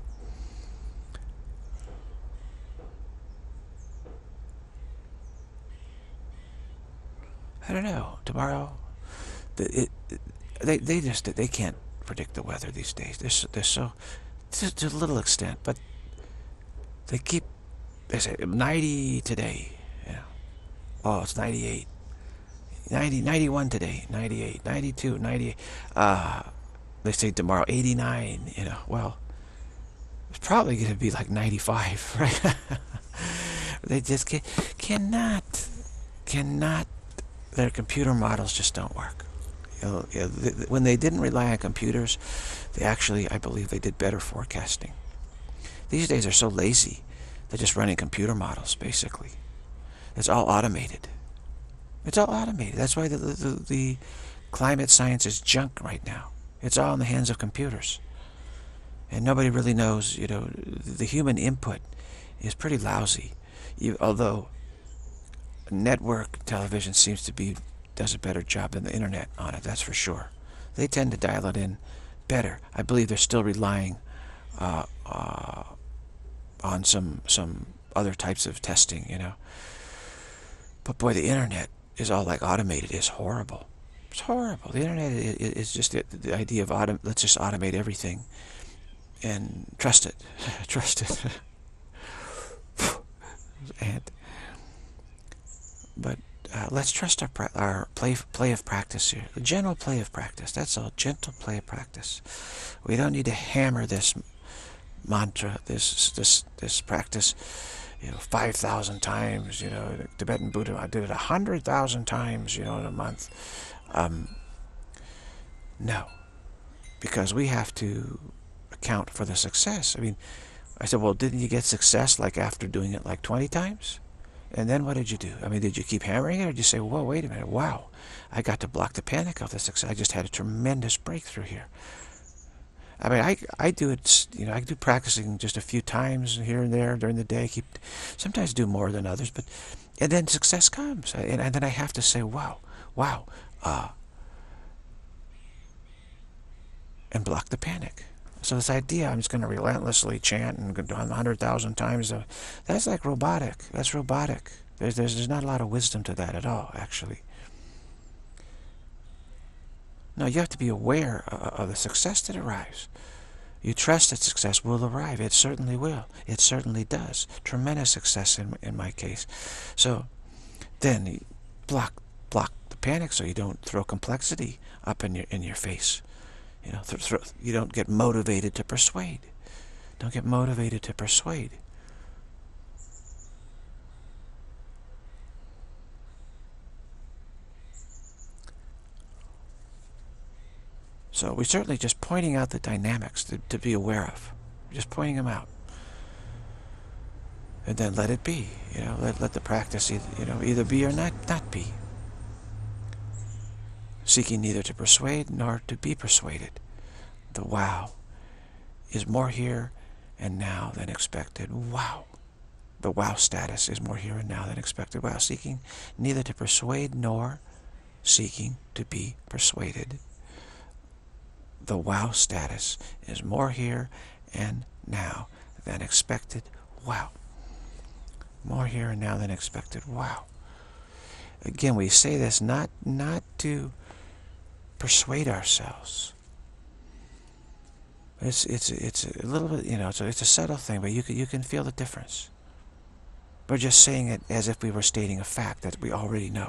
I don't know. Tomorrow, it, it, they they just they can't predict the weather these days. They're so, they're so to, to a little extent, but they keep, they say ninety today. Yeah. Oh, it's ninety-eight. ninety, ninety-one today. ninety-eight, ninety-two, ninety-eight. Uh, they say tomorrow eighty-nine. You know. Well, it's probably going to be like ninety-five, right? They just can, cannot cannot. Their computer models just don't work. You know, you know, th when they didn't rely on computers, they actually, I believe, they did better forecasting. These days they're so lazy, they're just running computer models, basically. It's all automated. It's all automated. That's why the, the, the climate science is junk right now. It's all in the hands of computers. And nobody really knows, you know, the human input is pretty lousy. You, although network television seems to be, does a better job than the internet on it, that's for sure. They tend to dial it in better. I believe they're still relying uh, uh, on some some other types of testing, you know. But boy, the internet is all like automated. It's horrible. It's horrible. The internet is just the, the idea of autom let's just automate everything and trust it. Trust it. and But uh, let's trust our, pra our play, play of practice here. The general play of practice. That's all. Gentle play of practice. We don't need to hammer this mantra, this this this practice, you know, five thousand times. You know, the Tibetan Buddha, I did it a hundred thousand times, you know, in a month. Um, no, because we have to account for the success. I mean, I said, well, didn't you get success like after doing it like twenty times? And then what did you do? I mean, did you keep hammering it, or did you say, whoa, wait a minute, wow, I got to block the panic of the success. I just had a tremendous breakthrough here. I mean, I, I do it, you know, I do practicing just a few times here and there during the day. Keep, sometimes do more than others, but, and then success comes. And, and then I have to say, wow, wow, uh, and block the panic. So this idea, I'm just going to relentlessly chant and go down a hundred thousand times, uh, that's like robotic. That's robotic. There's, there's, there's not a lot of wisdom to that at all, actually. No, you have to be aware of the success that arrives. You trust that success will arrive. It certainly will. It certainly does. Tremendous success in, in my case. So then you block block the panic so you don't throw complexity up in your in your face. You know, th th you don't get motivated to persuade. Don't get motivated to persuade. So we're certainly just pointing out the dynamics to, to be aware of. Just pointing them out. And then let it be. You know, let, let the practice either, you know, either be or not, not be. Seeking neither to persuade nor to be persuaded. The wow is more here and now than expected. Wow. The wow status is more here and now than expected. Wow. Seeking neither to persuade nor seeking to be persuaded. The wow status is more here and now than expected. Wow. More here and now than expected. Wow. Again, we say this not not to persuade ourselves. It's it's it's a little bit, you know, it's a, it's a subtle thing, but you can you can feel the difference. We're just saying it as if we were stating a fact that we already know.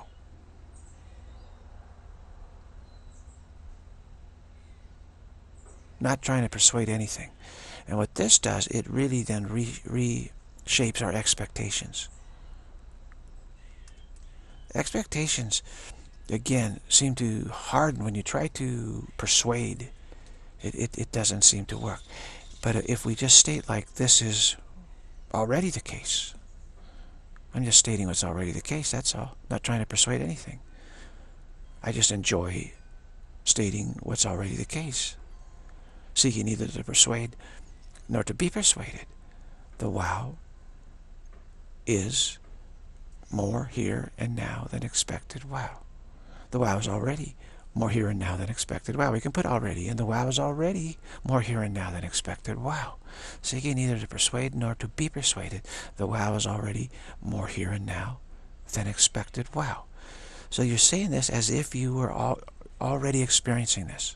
Not trying to persuade anything. And what this does, it really then re reshapes our expectations. Expectations, again, seem to harden when you try to persuade. It, it, it doesn't seem to work. But if we just state like this is already the case, I'm just stating what's already the case, that's all. Not trying to persuade anything. I just enjoy stating what's already the case. Seeking neither to persuade nor to be persuaded. The wow is more here and now than expected. Wow. The wow is already more here and now than expected. Wow. We can put already, and the wow is already more here and now than expected. Wow. Seeking neither to persuade nor to be persuaded. The wow is already more here and now than expected. Wow. So you're saying this as if you were all, already experiencing this.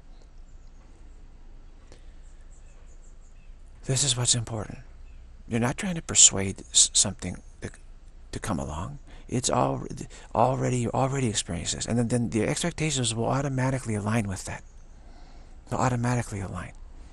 This is what's important. You're not trying to persuade something to, to come along. It's all, already, you already experienced this. And then, then the expectations will automatically align with that. They'll automatically align.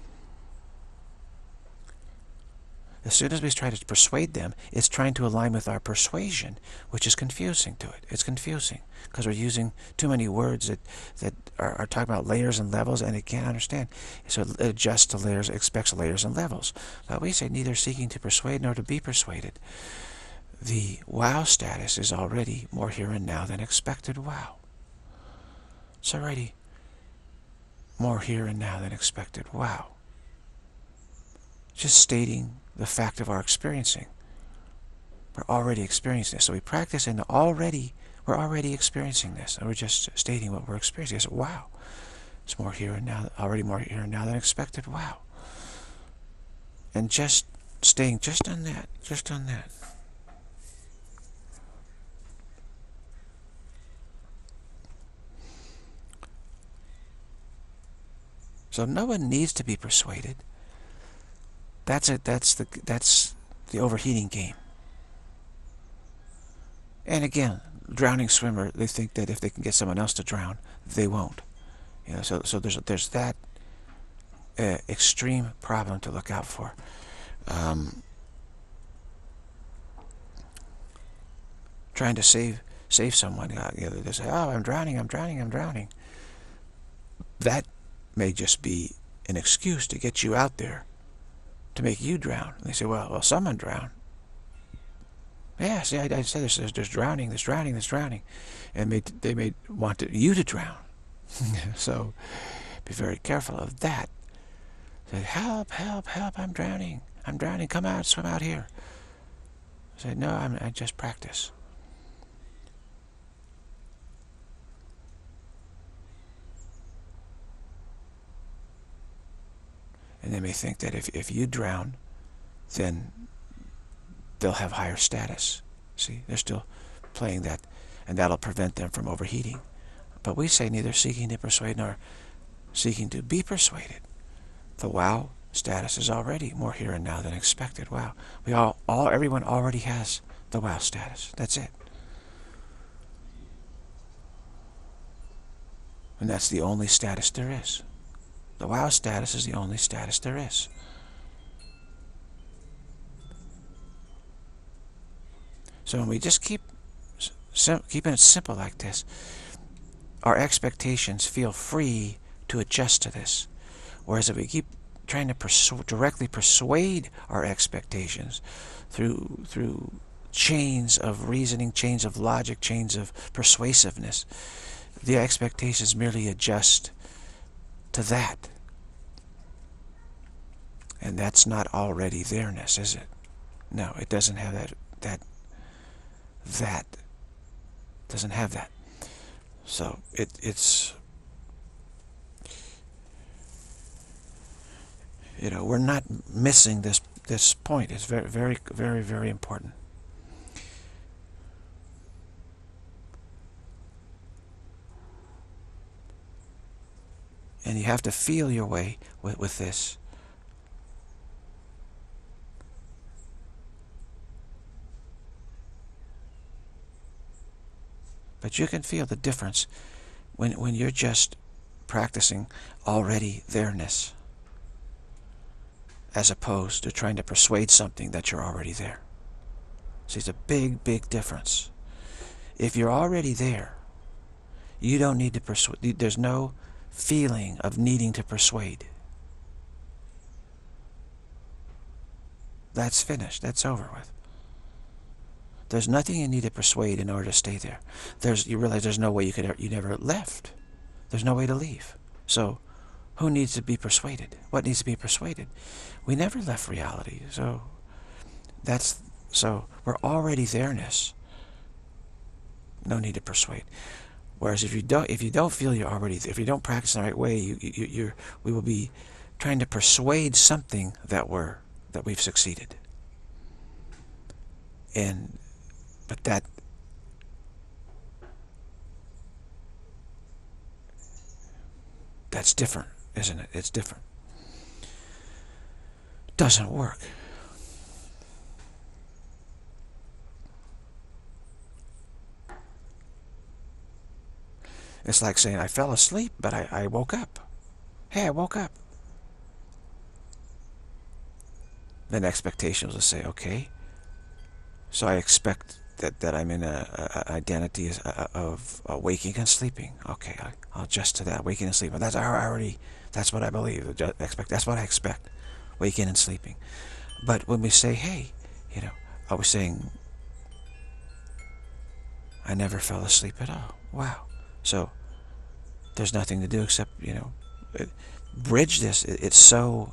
As soon as we try to persuade them, it's trying to align with our persuasion, which is confusing to it. It's confusing because we're using too many words that, that are, are talking about layers and levels, and it can't understand. So it adjusts to layers, expects layers and levels. But we say neither seeking to persuade nor to be persuaded. The wow status is already more here and now than expected. Wow. It's already more here and now than expected. Wow. Just stating the fact of our experiencing. We're already experiencing this. So we practice in the already, we're already experiencing this. And we're just stating what we're experiencing. So, wow. It's more here and now, already more here and now than expected. Wow. And just staying just on that, just on that. So no one needs to be persuaded. That's it. That's the that's the overheating game. And again, drowning swimmer, they think that if they can get someone else to drown, they won't. You know, so so there's there's that uh, extreme problem to look out for. Um, trying to save save someone, uh, you know, they say, "Oh, I'm drowning, I'm drowning, I'm drowning." That may just be an excuse to get you out there, to make you drown. And they say, well, well, someone drowned. Yeah, see, I, I said there's, there's, there's drowning, there's drowning, there's drowning. And may, they may want to, you to drown. So be very careful of that. Say, help, help, help, I'm drowning. I'm drowning, come out, swim out here. Say, no, I'm, I just practice. And they may think that if, if you drown, then they'll have higher status. See, they're still playing that, and that'll prevent them from overheating. But we say neither seeking to persuade nor seeking to be persuaded. The wow status is already more here and now than expected. Wow. We all, all everyone already has the wow status. That's it. And that's the only status there is. The wow status is the only status there is. So when we just keep sim keeping it simple like this, our expectations feel free to adjust to this. Whereas if we keep trying to persu directly persuade our expectations through through chains of reasoning, chains of logic, chains of persuasiveness, the expectations merely adjust to that. And that's not already there-ness, is it? No, it doesn't have that, that, that, doesn't have that. So it, it's, you know, we're not missing this, this point. It's very, very, very, very important. And you have to feel your way with, with this. But you can feel the difference when, when you're just practicing already there-ness, as opposed to trying to persuade something that you're already there. See, it's a big, big difference. If you're already there, you don't need to persuade. There's no feeling of needing to persuade. That's finished. That's over with. There's nothing you need to persuade in order to stay there. There's, you realize there's no way you could ever, you never left. There's no way to leave. So, who needs to be persuaded? What needs to be persuaded? We never left reality. So, that's, so we're already there-ness. No need to persuade. Whereas if you don't, if you don't feel you're already, if you don't practice in the right way, you, you, you're, we will be trying to persuade something that we're, that we've succeeded. And, but that, that's different, isn't it? It's different. Doesn't work. It's like saying, I fell asleep, but I, I woke up. Hey, I woke up. Then expectations will say, okay, so I expect that, that I'm in a, a identity of uh, waking and sleeping. Okay, I, I'll adjust to that, waking and sleeping. That's I already, that's what I believe. Expect, that's what I expect, waking and sleeping. But when we say, hey, you know, I was saying, I never fell asleep at all. Wow. So there's nothing to do except, you know, it, bridge this. It, it's so,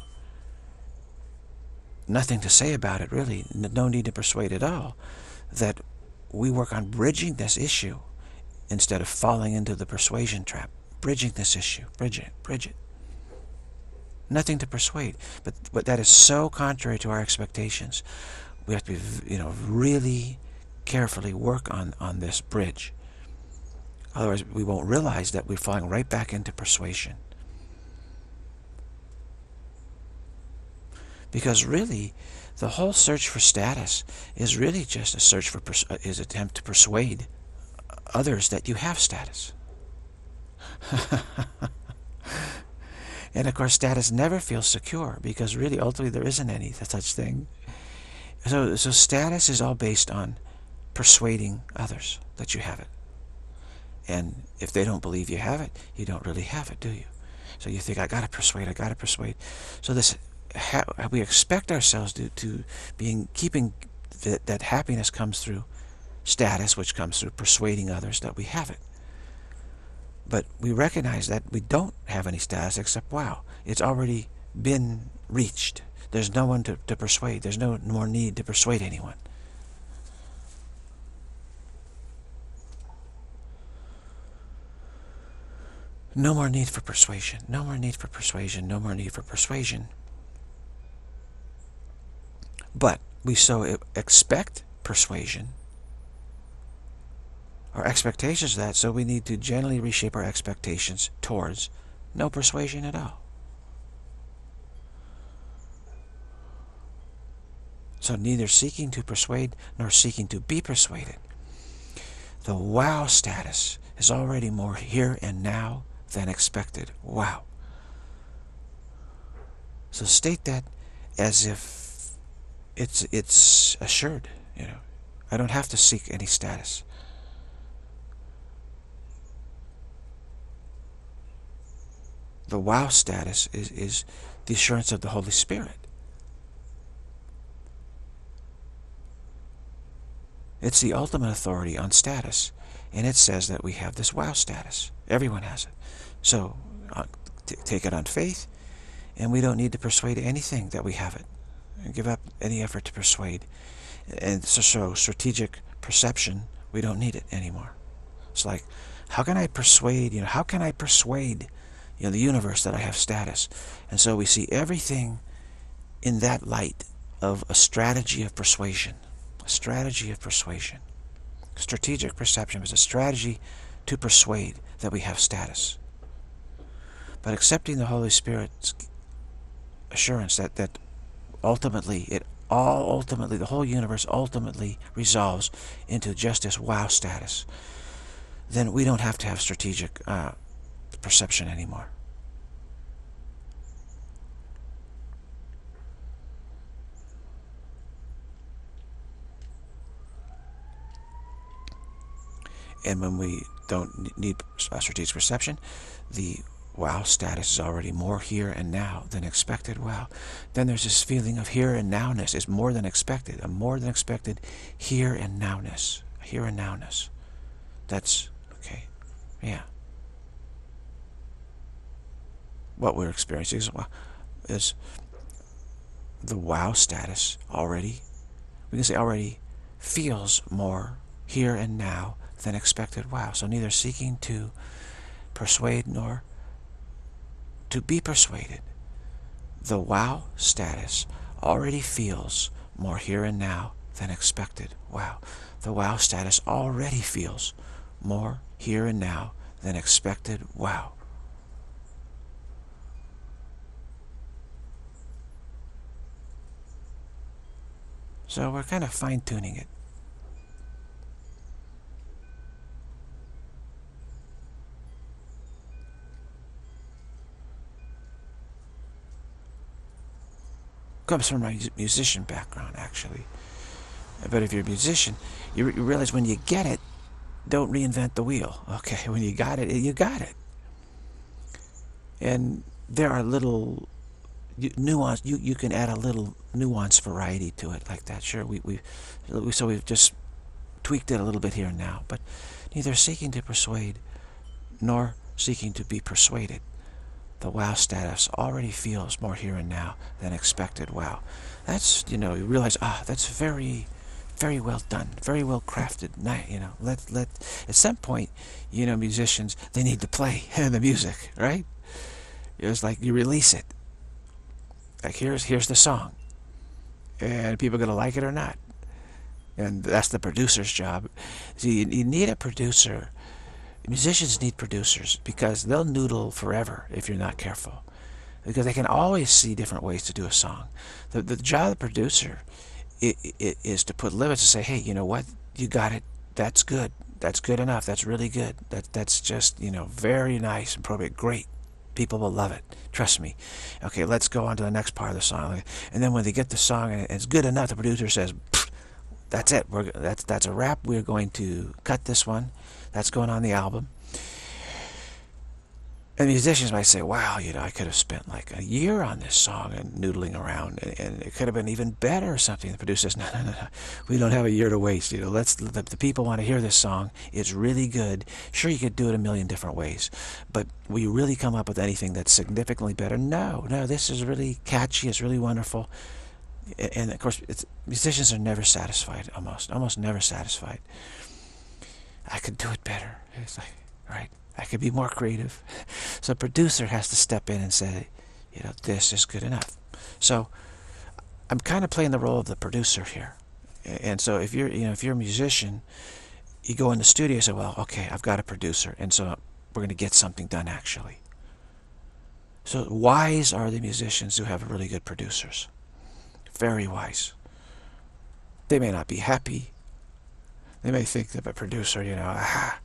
nothing to say about it, really. No need to persuade at all. That we work on bridging this issue instead of falling into the persuasion trap. Bridging this issue. Bridge it. Bridge it. Nothing to persuade. But, but that is so contrary to our expectations. We have to be, you know, really carefully work on, on this bridge. Otherwise, we won't realize that we're falling right back into persuasion. Because really, the whole search for status is really just a search for, is attempt to persuade others that you have status. And of course, status never feels secure because really, ultimately, there isn't any such thing. So, so status is all based on persuading others that you have it. And if they don't believe you have it, you don't really have it, do you? So you think, I gotta persuade, I gotta persuade. So this, ha we expect ourselves to, to being, keeping that, that happiness comes through status, which comes through persuading others that we have it. But we recognize that we don't have any status except, wow, it's already been reached. There's no one to, to persuade. There's no more need to persuade anyone. No more need for persuasion. No more need for persuasion. No more need for persuasion. But we so expect persuasion our expectations of that, so we need to gently reshape our expectations towards no persuasion at all. So neither seeking to persuade nor seeking to be persuaded. The wow status is already more here and now than expected. Wow. So state that as if it's it's assured, you know. I don't have to seek any status. The wow status is, is the assurance of the Holy Spirit. It's the ultimate authority on status, and it says that we have this wow status. Everyone has it. So uh, take it on faith, and we don't need to persuade anything that we have it. And give up any effort to persuade. And so, so strategic perception, we don't need it anymore. It's like, how can I persuade, you know, how can I persuade, you know, the universe that I have status? And so we see everything in that light of a strategy of persuasion. A strategy of persuasion. Strategic perception is a strategy to persuade that we have status. But accepting the Holy Spirit's assurance that, that ultimately, it all ultimately, the whole universe ultimately resolves into just this wow status, then we don't have to have strategic uh, perception anymore. And when we don't need strategic perception, the wow status is already more here and now than expected. Wow. Then there's this feeling of here and nowness. It's more than expected. A more than expected here and nowness. Here and nowness. That's, okay. Yeah. What we're experiencing is, is the wow status already, we can say already feels more here and now than expected. Wow. So neither seeking to persuade nor to be persuaded. The wow status already feels more here and now than expected. Wow. The wow status already feels more here and now than expected. Wow. So we're kind of fine-tuning it. Comes from my musician background, actually. But if you're a musician, you, you realize when you get it, don't reinvent the wheel. Okay, when you got it, you got it. And there are little nuance. You you can add a little nuance variety to it, like that. Sure, we we, we so we've just tweaked it a little bit here and now, but neither seeking to persuade nor seeking to be persuaded. The wow status already feels more here and now than expected. Wow. That's, you know, you realize, ah, that's very, very well done, very well crafted. You know, let, let, at some point, you know, musicians, they need to play the music, right? It's like you release it. Like, here's, here's the song. And people are going to like it or not. And that's the producer's job. See, you, you need a producer. Musicians need producers because they'll noodle forever if you're not careful. Because they can always see different ways to do a song. The, the job of the producer it, it, is to put limits and say, hey, you know what? You got it. That's good. That's good enough. That's really good. That, that's just, you know, very nice and appropriate. Great. People will love it. Trust me. Okay, let's go on to the next part of the song. And then when they get the song and it's good enough, the producer says, that's it. We're, that's, that's a wrap. We're going to cut this one. That's going on the album. And musicians might say, wow, you know, I could have spent like a year on this song and noodling around, and, and it could have been even better or something. The producer says, no, no, no, no. We don't have a year to waste. You know, let's, the, the people want to hear this song. It's really good. Sure, you could do it a million different ways, but will you really come up with anything that's significantly better? No, no, this is really catchy. It's really wonderful. And of course, it's, musicians are never satisfied, almost, almost never satisfied. I could do it better. It's like, right? I could be more creative. So a producer has to step in and say, you know, this is good enough. So I'm kind of playing the role of the producer here. And so if you're, you know, if you're a musician, you go in the studio and say, well, okay, I've got a producer, and so we're going to get something done actually. So wise are the musicians who have really good producers. Very wise. They may not be happy. They may think that a producer, you know, ah,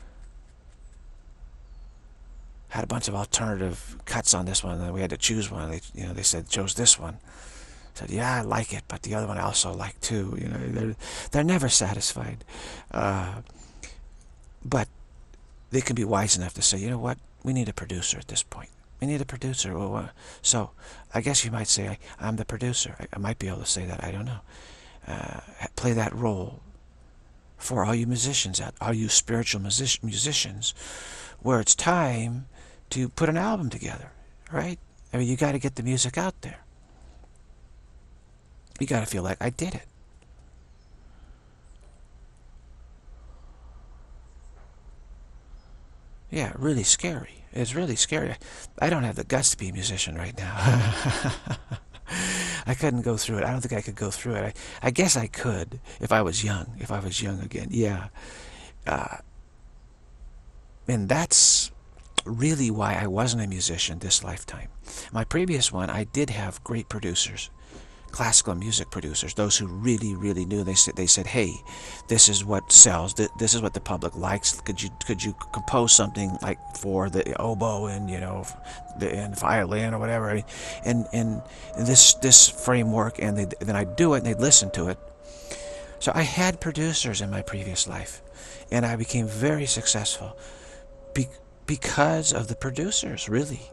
had a bunch of alternative cuts on this one, and we had to choose one. They, you know, they said chose this one. Said, yeah, I like it, but the other one I also like too. You know, they're they're never satisfied. Uh, but they can be wise enough to say, you know what, we need a producer at this point. We need a producer. Well, uh, so I guess you might say I, I'm the producer. I, I might be able to say that. I don't know. Uh, play that role for all you musicians out, all you spiritual music musicians, where it's time to put an album together, right? I mean, you got to get the music out there. You got to feel like I did it. Yeah, really scary. It's really scary. I don't have the guts to be a musician right now. I couldn't go through it. I don't think I could go through it. I, I guess I could if I was young. If I was young again, yeah. Uh, and that's really why I wasn't a musician this lifetime. My previous one, I did have great producers, classical music producers, those who really, really knew. They said, they said, hey, this is what sells. This is what the public likes. Could you could you compose something like for the oboe and, you know, the and violin or whatever, and and this this framework, and they, then I'd do it and they'd listen to it. So I had producers in my previous life, and I became very successful be, because of the producers, really.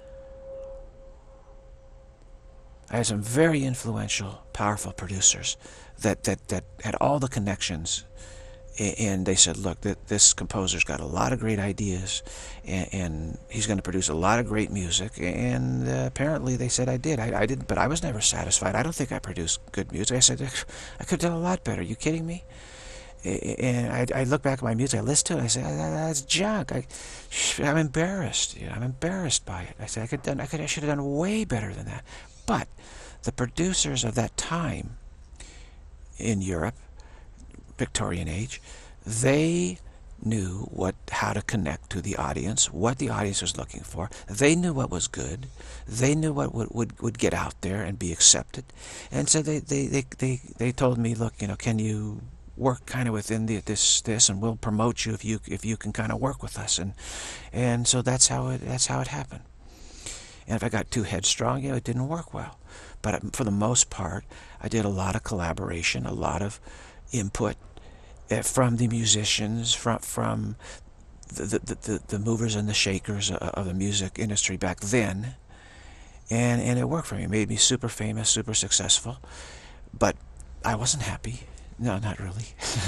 I had some very influential, powerful producers that, that, that had all the connections, and they said, look, this composer's got a lot of great ideas, and, and he's going to produce a lot of great music, and uh, apparently they said I did. I, I didn't, but I was never satisfied. I don't think I produced good music. I said, I could have done a lot better. Are you kidding me? And I, I look back at my music, I listen to it, and I say, that's junk. I, I'm embarrassed. You know, I'm embarrassed by it. I said, I could done, I could, I should have done way better than that. But the producers of that time in Europe, Victorian age, they knew what how to connect to the audience, what the audience was looking for. They knew what was good. They knew what would, would, would get out there and be accepted. And so they, they, they, they, they told me, look, you know, can you work kind of within the, this this and we'll promote you if you if you can kind of work with us. And and so that's how it that's how it happened. And if I got too headstrong, you know, it didn't work well. But for the most part, I did a lot of collaboration, a lot of input from the musicians, from from the the, the, the movers and the shakers of the music industry back then. And, and it worked for me. It made me super famous, super successful. But I wasn't happy. No, not really.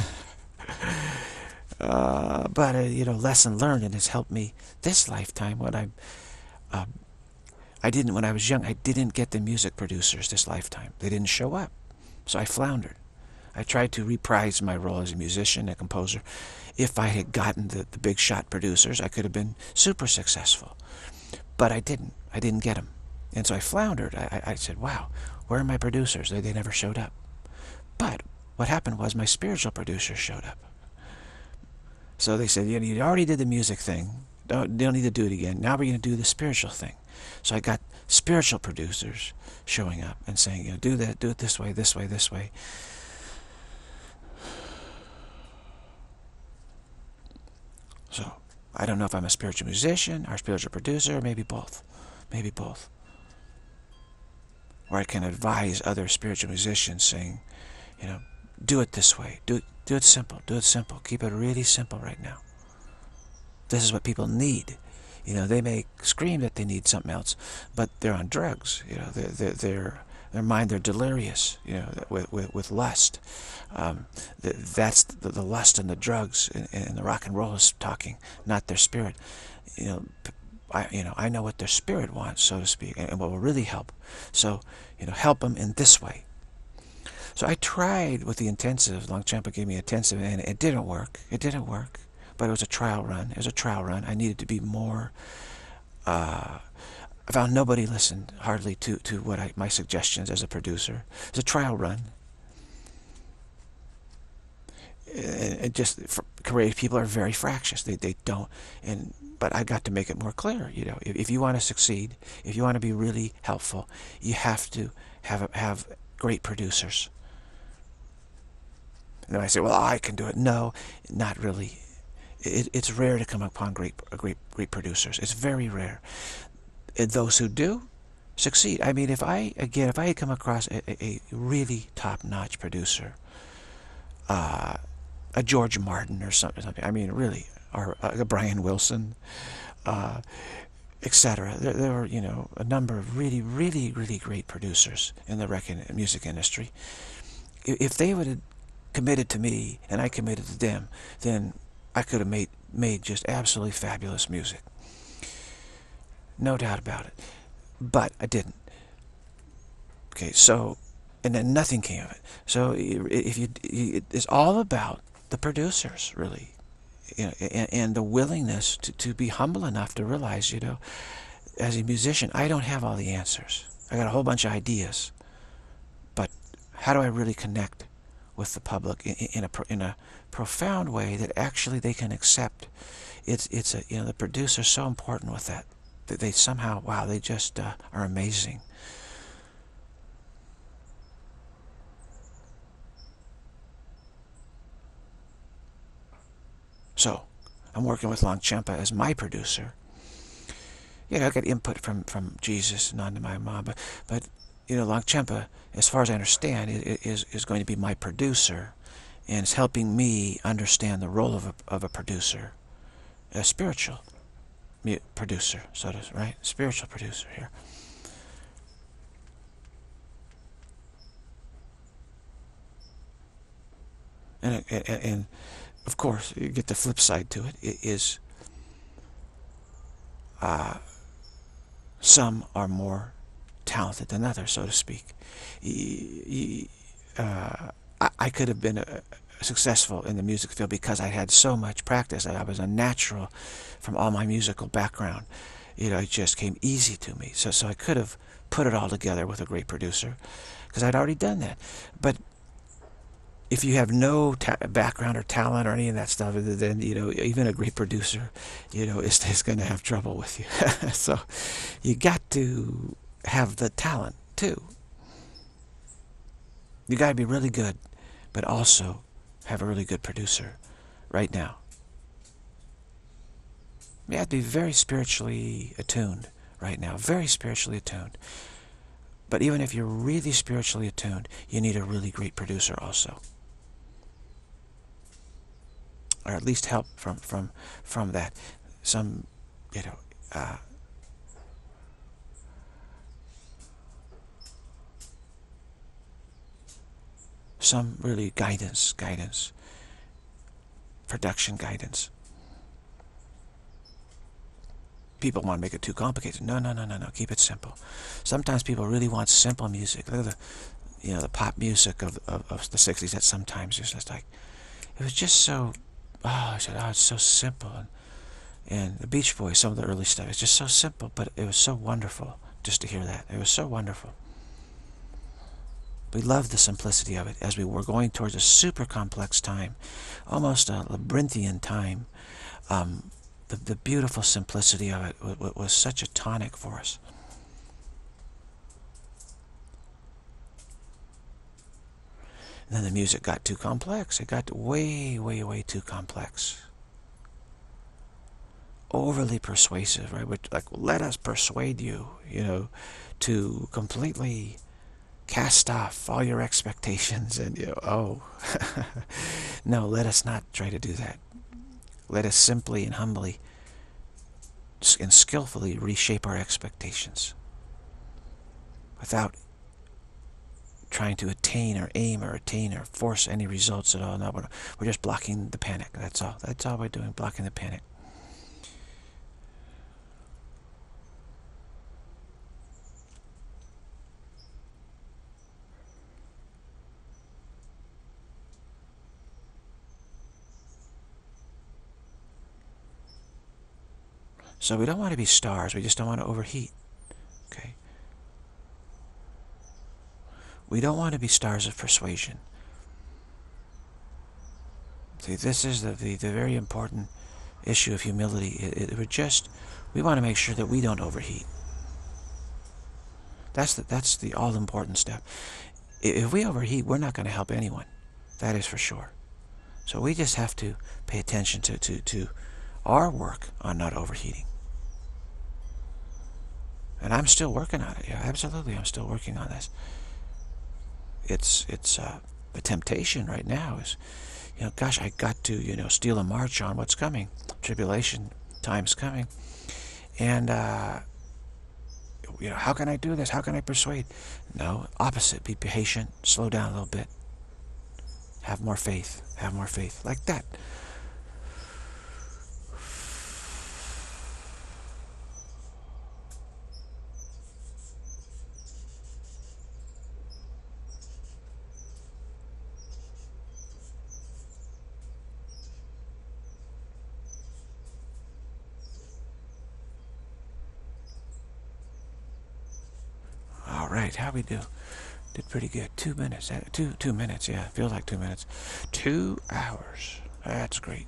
uh, but, uh, you know, lesson learned, and it's helped me this lifetime when I'm... Uh, I didn't, when I was young, I didn't get the music producers this lifetime. They didn't show up. So I floundered. I tried to reprise my role as a musician, a composer. If I had gotten the, the big shot producers, I could have been super successful. But I didn't. I didn't get them. And so I floundered. I, I, I said, wow, where are my producers? They, they never showed up. But what happened was my spiritual producers showed up. So they said, you know, you already did the music thing. Don't, you don't need to do it again. Now we're going to do the spiritual thing. So I got spiritual producers showing up and saying, you know, do that, do it this way, this way, this way. So I don't know if I'm a spiritual musician or a spiritual producer, or maybe both. Maybe both. Or I can advise other spiritual musicians saying, you know, do it this way. Do it, do it simple. Do it simple. Keep it really simple right now. This is what people need. You know, they may scream that they need something else, but they're on drugs. You know, they're, they're, they're, their mind, they're delirious, you know, with, with, with lust. Um, the, that's the, the lust and the drugs, and, and the rock and roll is talking, not their spirit. You know, I, you know, I know what their spirit wants, so to speak, and what will really help. So, you know, help them in this way. So I tried with the intensive. Longchenpa gave me intensive, and it didn't work. It didn't work. But it was a trial run. It was a trial run. I needed to be more... Uh, I found nobody listened hardly to, to what I, my suggestions as a producer. It was a trial run. it just creative people are very fractious. They they don't. And but I got to make it more clear. You know, if, if you want to succeed, if you want to be really helpful, you have to have have great producers. And then I say, well, I can do it. No, not really. It, it's rare to come upon great great great producers. It's very rare. And those who do succeed. I mean, if I again, if I had come across a, a really top-notch producer, uh, a George Martin or something, something. I mean, really, or a Brian Wilson, uh, et cetera. There, there were, you know, a number of really, really, really great producers in the record music industry. If they would have committed to me and I committed to them, then I could have made made just absolutely fabulous music. No doubt about it. But I didn't. Okay, so, and then nothing came of it. So if you, it's all about the producers, really, you know, and, and the willingness to, to be humble enough to realize, you know, as a musician, I don't have all the answers. I got a whole bunch of ideas, but how do I really connect with the public in, in a in a profound way that actually they can accept? It's it's a you know the producer's so important with that. That they somehow, wow, they just uh, are amazing. So, I'm working with Longchenpa as my producer. You know, I got input from, from Jesus and onto my mom, but, but you know, Longchenpa, as far as I understand, is, is going to be my producer, and it's helping me understand the role of a, of a producer, a spiritual producer, so to, right? Spiritual producer here. And, and, and of course, you get the flip side to it, it is uh, some are more talented than others, so to speak. Uh, I, I could have been a, successful in the music field because I had so much practice. I was a natural from all my musical background. You know, it just came easy to me. So, so I could have put it all together with a great producer because I'd already done that. But if you have no ta background or talent or any of that stuff, then, you know, even a great producer, you know, is, is going to have trouble with you. So you got to have the talent too. You got to be really good, but also have a really good producer right now. You have to be very spiritually attuned right now, very spiritually attuned. But even if you're really spiritually attuned, you need a really great producer also. Or at least help from from from that. Some, you know, uh, some really guidance, guidance, production guidance. People want to make it too complicated. No, no, no, no, no. Keep it simple. Sometimes people really want simple music. Look at the, you know, the pop music of of, of the sixties. That sometimes is just like, it was just so. Oh, I said, oh, it's so simple. And, and the Beach Boys, some of the early stuff, it's just so simple, but it was so wonderful just to hear that. It was so wonderful. We loved the simplicity of it as we were going towards a super complex time, almost a labyrinthian time. Um, the, the beautiful simplicity of it was, was such a tonic for us. And then the music got too complex. It got way, way, way too complex. Overly persuasive, right? We're like, let us persuade you, you know, to completely cast off all your expectations and, you know, oh. No, let us not try to do that. Let us simply and humbly and skillfully reshape our expectations without trying to attain or aim or attain or force any results at all. No, we're, we're just blocking the panic. That's all. That's all we're doing, blocking the panic. So we don't want to be stars. We just don't want to overheat. Okay? We don't want to be stars of persuasion. See, this is the, the, the very important issue of humility. It, it, we're just, we want to make sure that we don't overheat. That's the, that's the all-important step. If we overheat, we're not going to help anyone. That is for sure. So we just have to pay attention to, to, to our work on not overheating. And I'm still working on it. Yeah, absolutely, I'm still working on this. It's, it's, uh, the temptation right now is, you know, gosh, I got to, you know, steal a march on what's coming. Tribulation time's coming. And, uh, you know, how can I do this? How can I persuade? No, opposite. Be patient. Slow down a little bit. Have more faith. Have more faith. Like that. All right, how we do? Did pretty good. Two minutes. Two two minutes. Yeah, feels like two minutes. Two hours. That's great.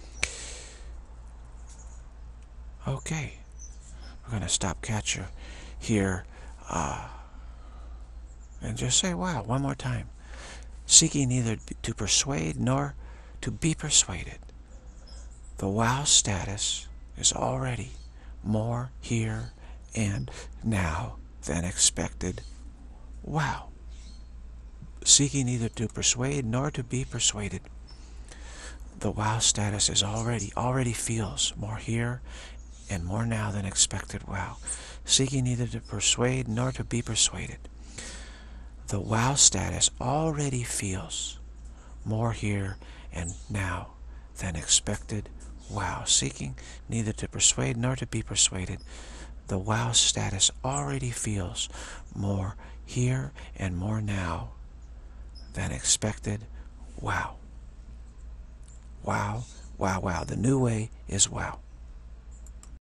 Okay, we're gonna stop catcher here, uh, and just say, "Wow!" one more time. Seeking neither to persuade nor to be persuaded. The wow status is already more here and now than expected. Wow. Seeking neither to persuade nor to be persuaded. The wow status is already, already feels more here and more now than expected. Wow. Seeking neither to persuade nor to be persuaded. The wow status already feels more here and now than expected. Wow. Seeking neither to persuade nor to be persuaded. The wow status already feels more here and more now than expected. Wow. Wow, wow, wow. The new way is wow.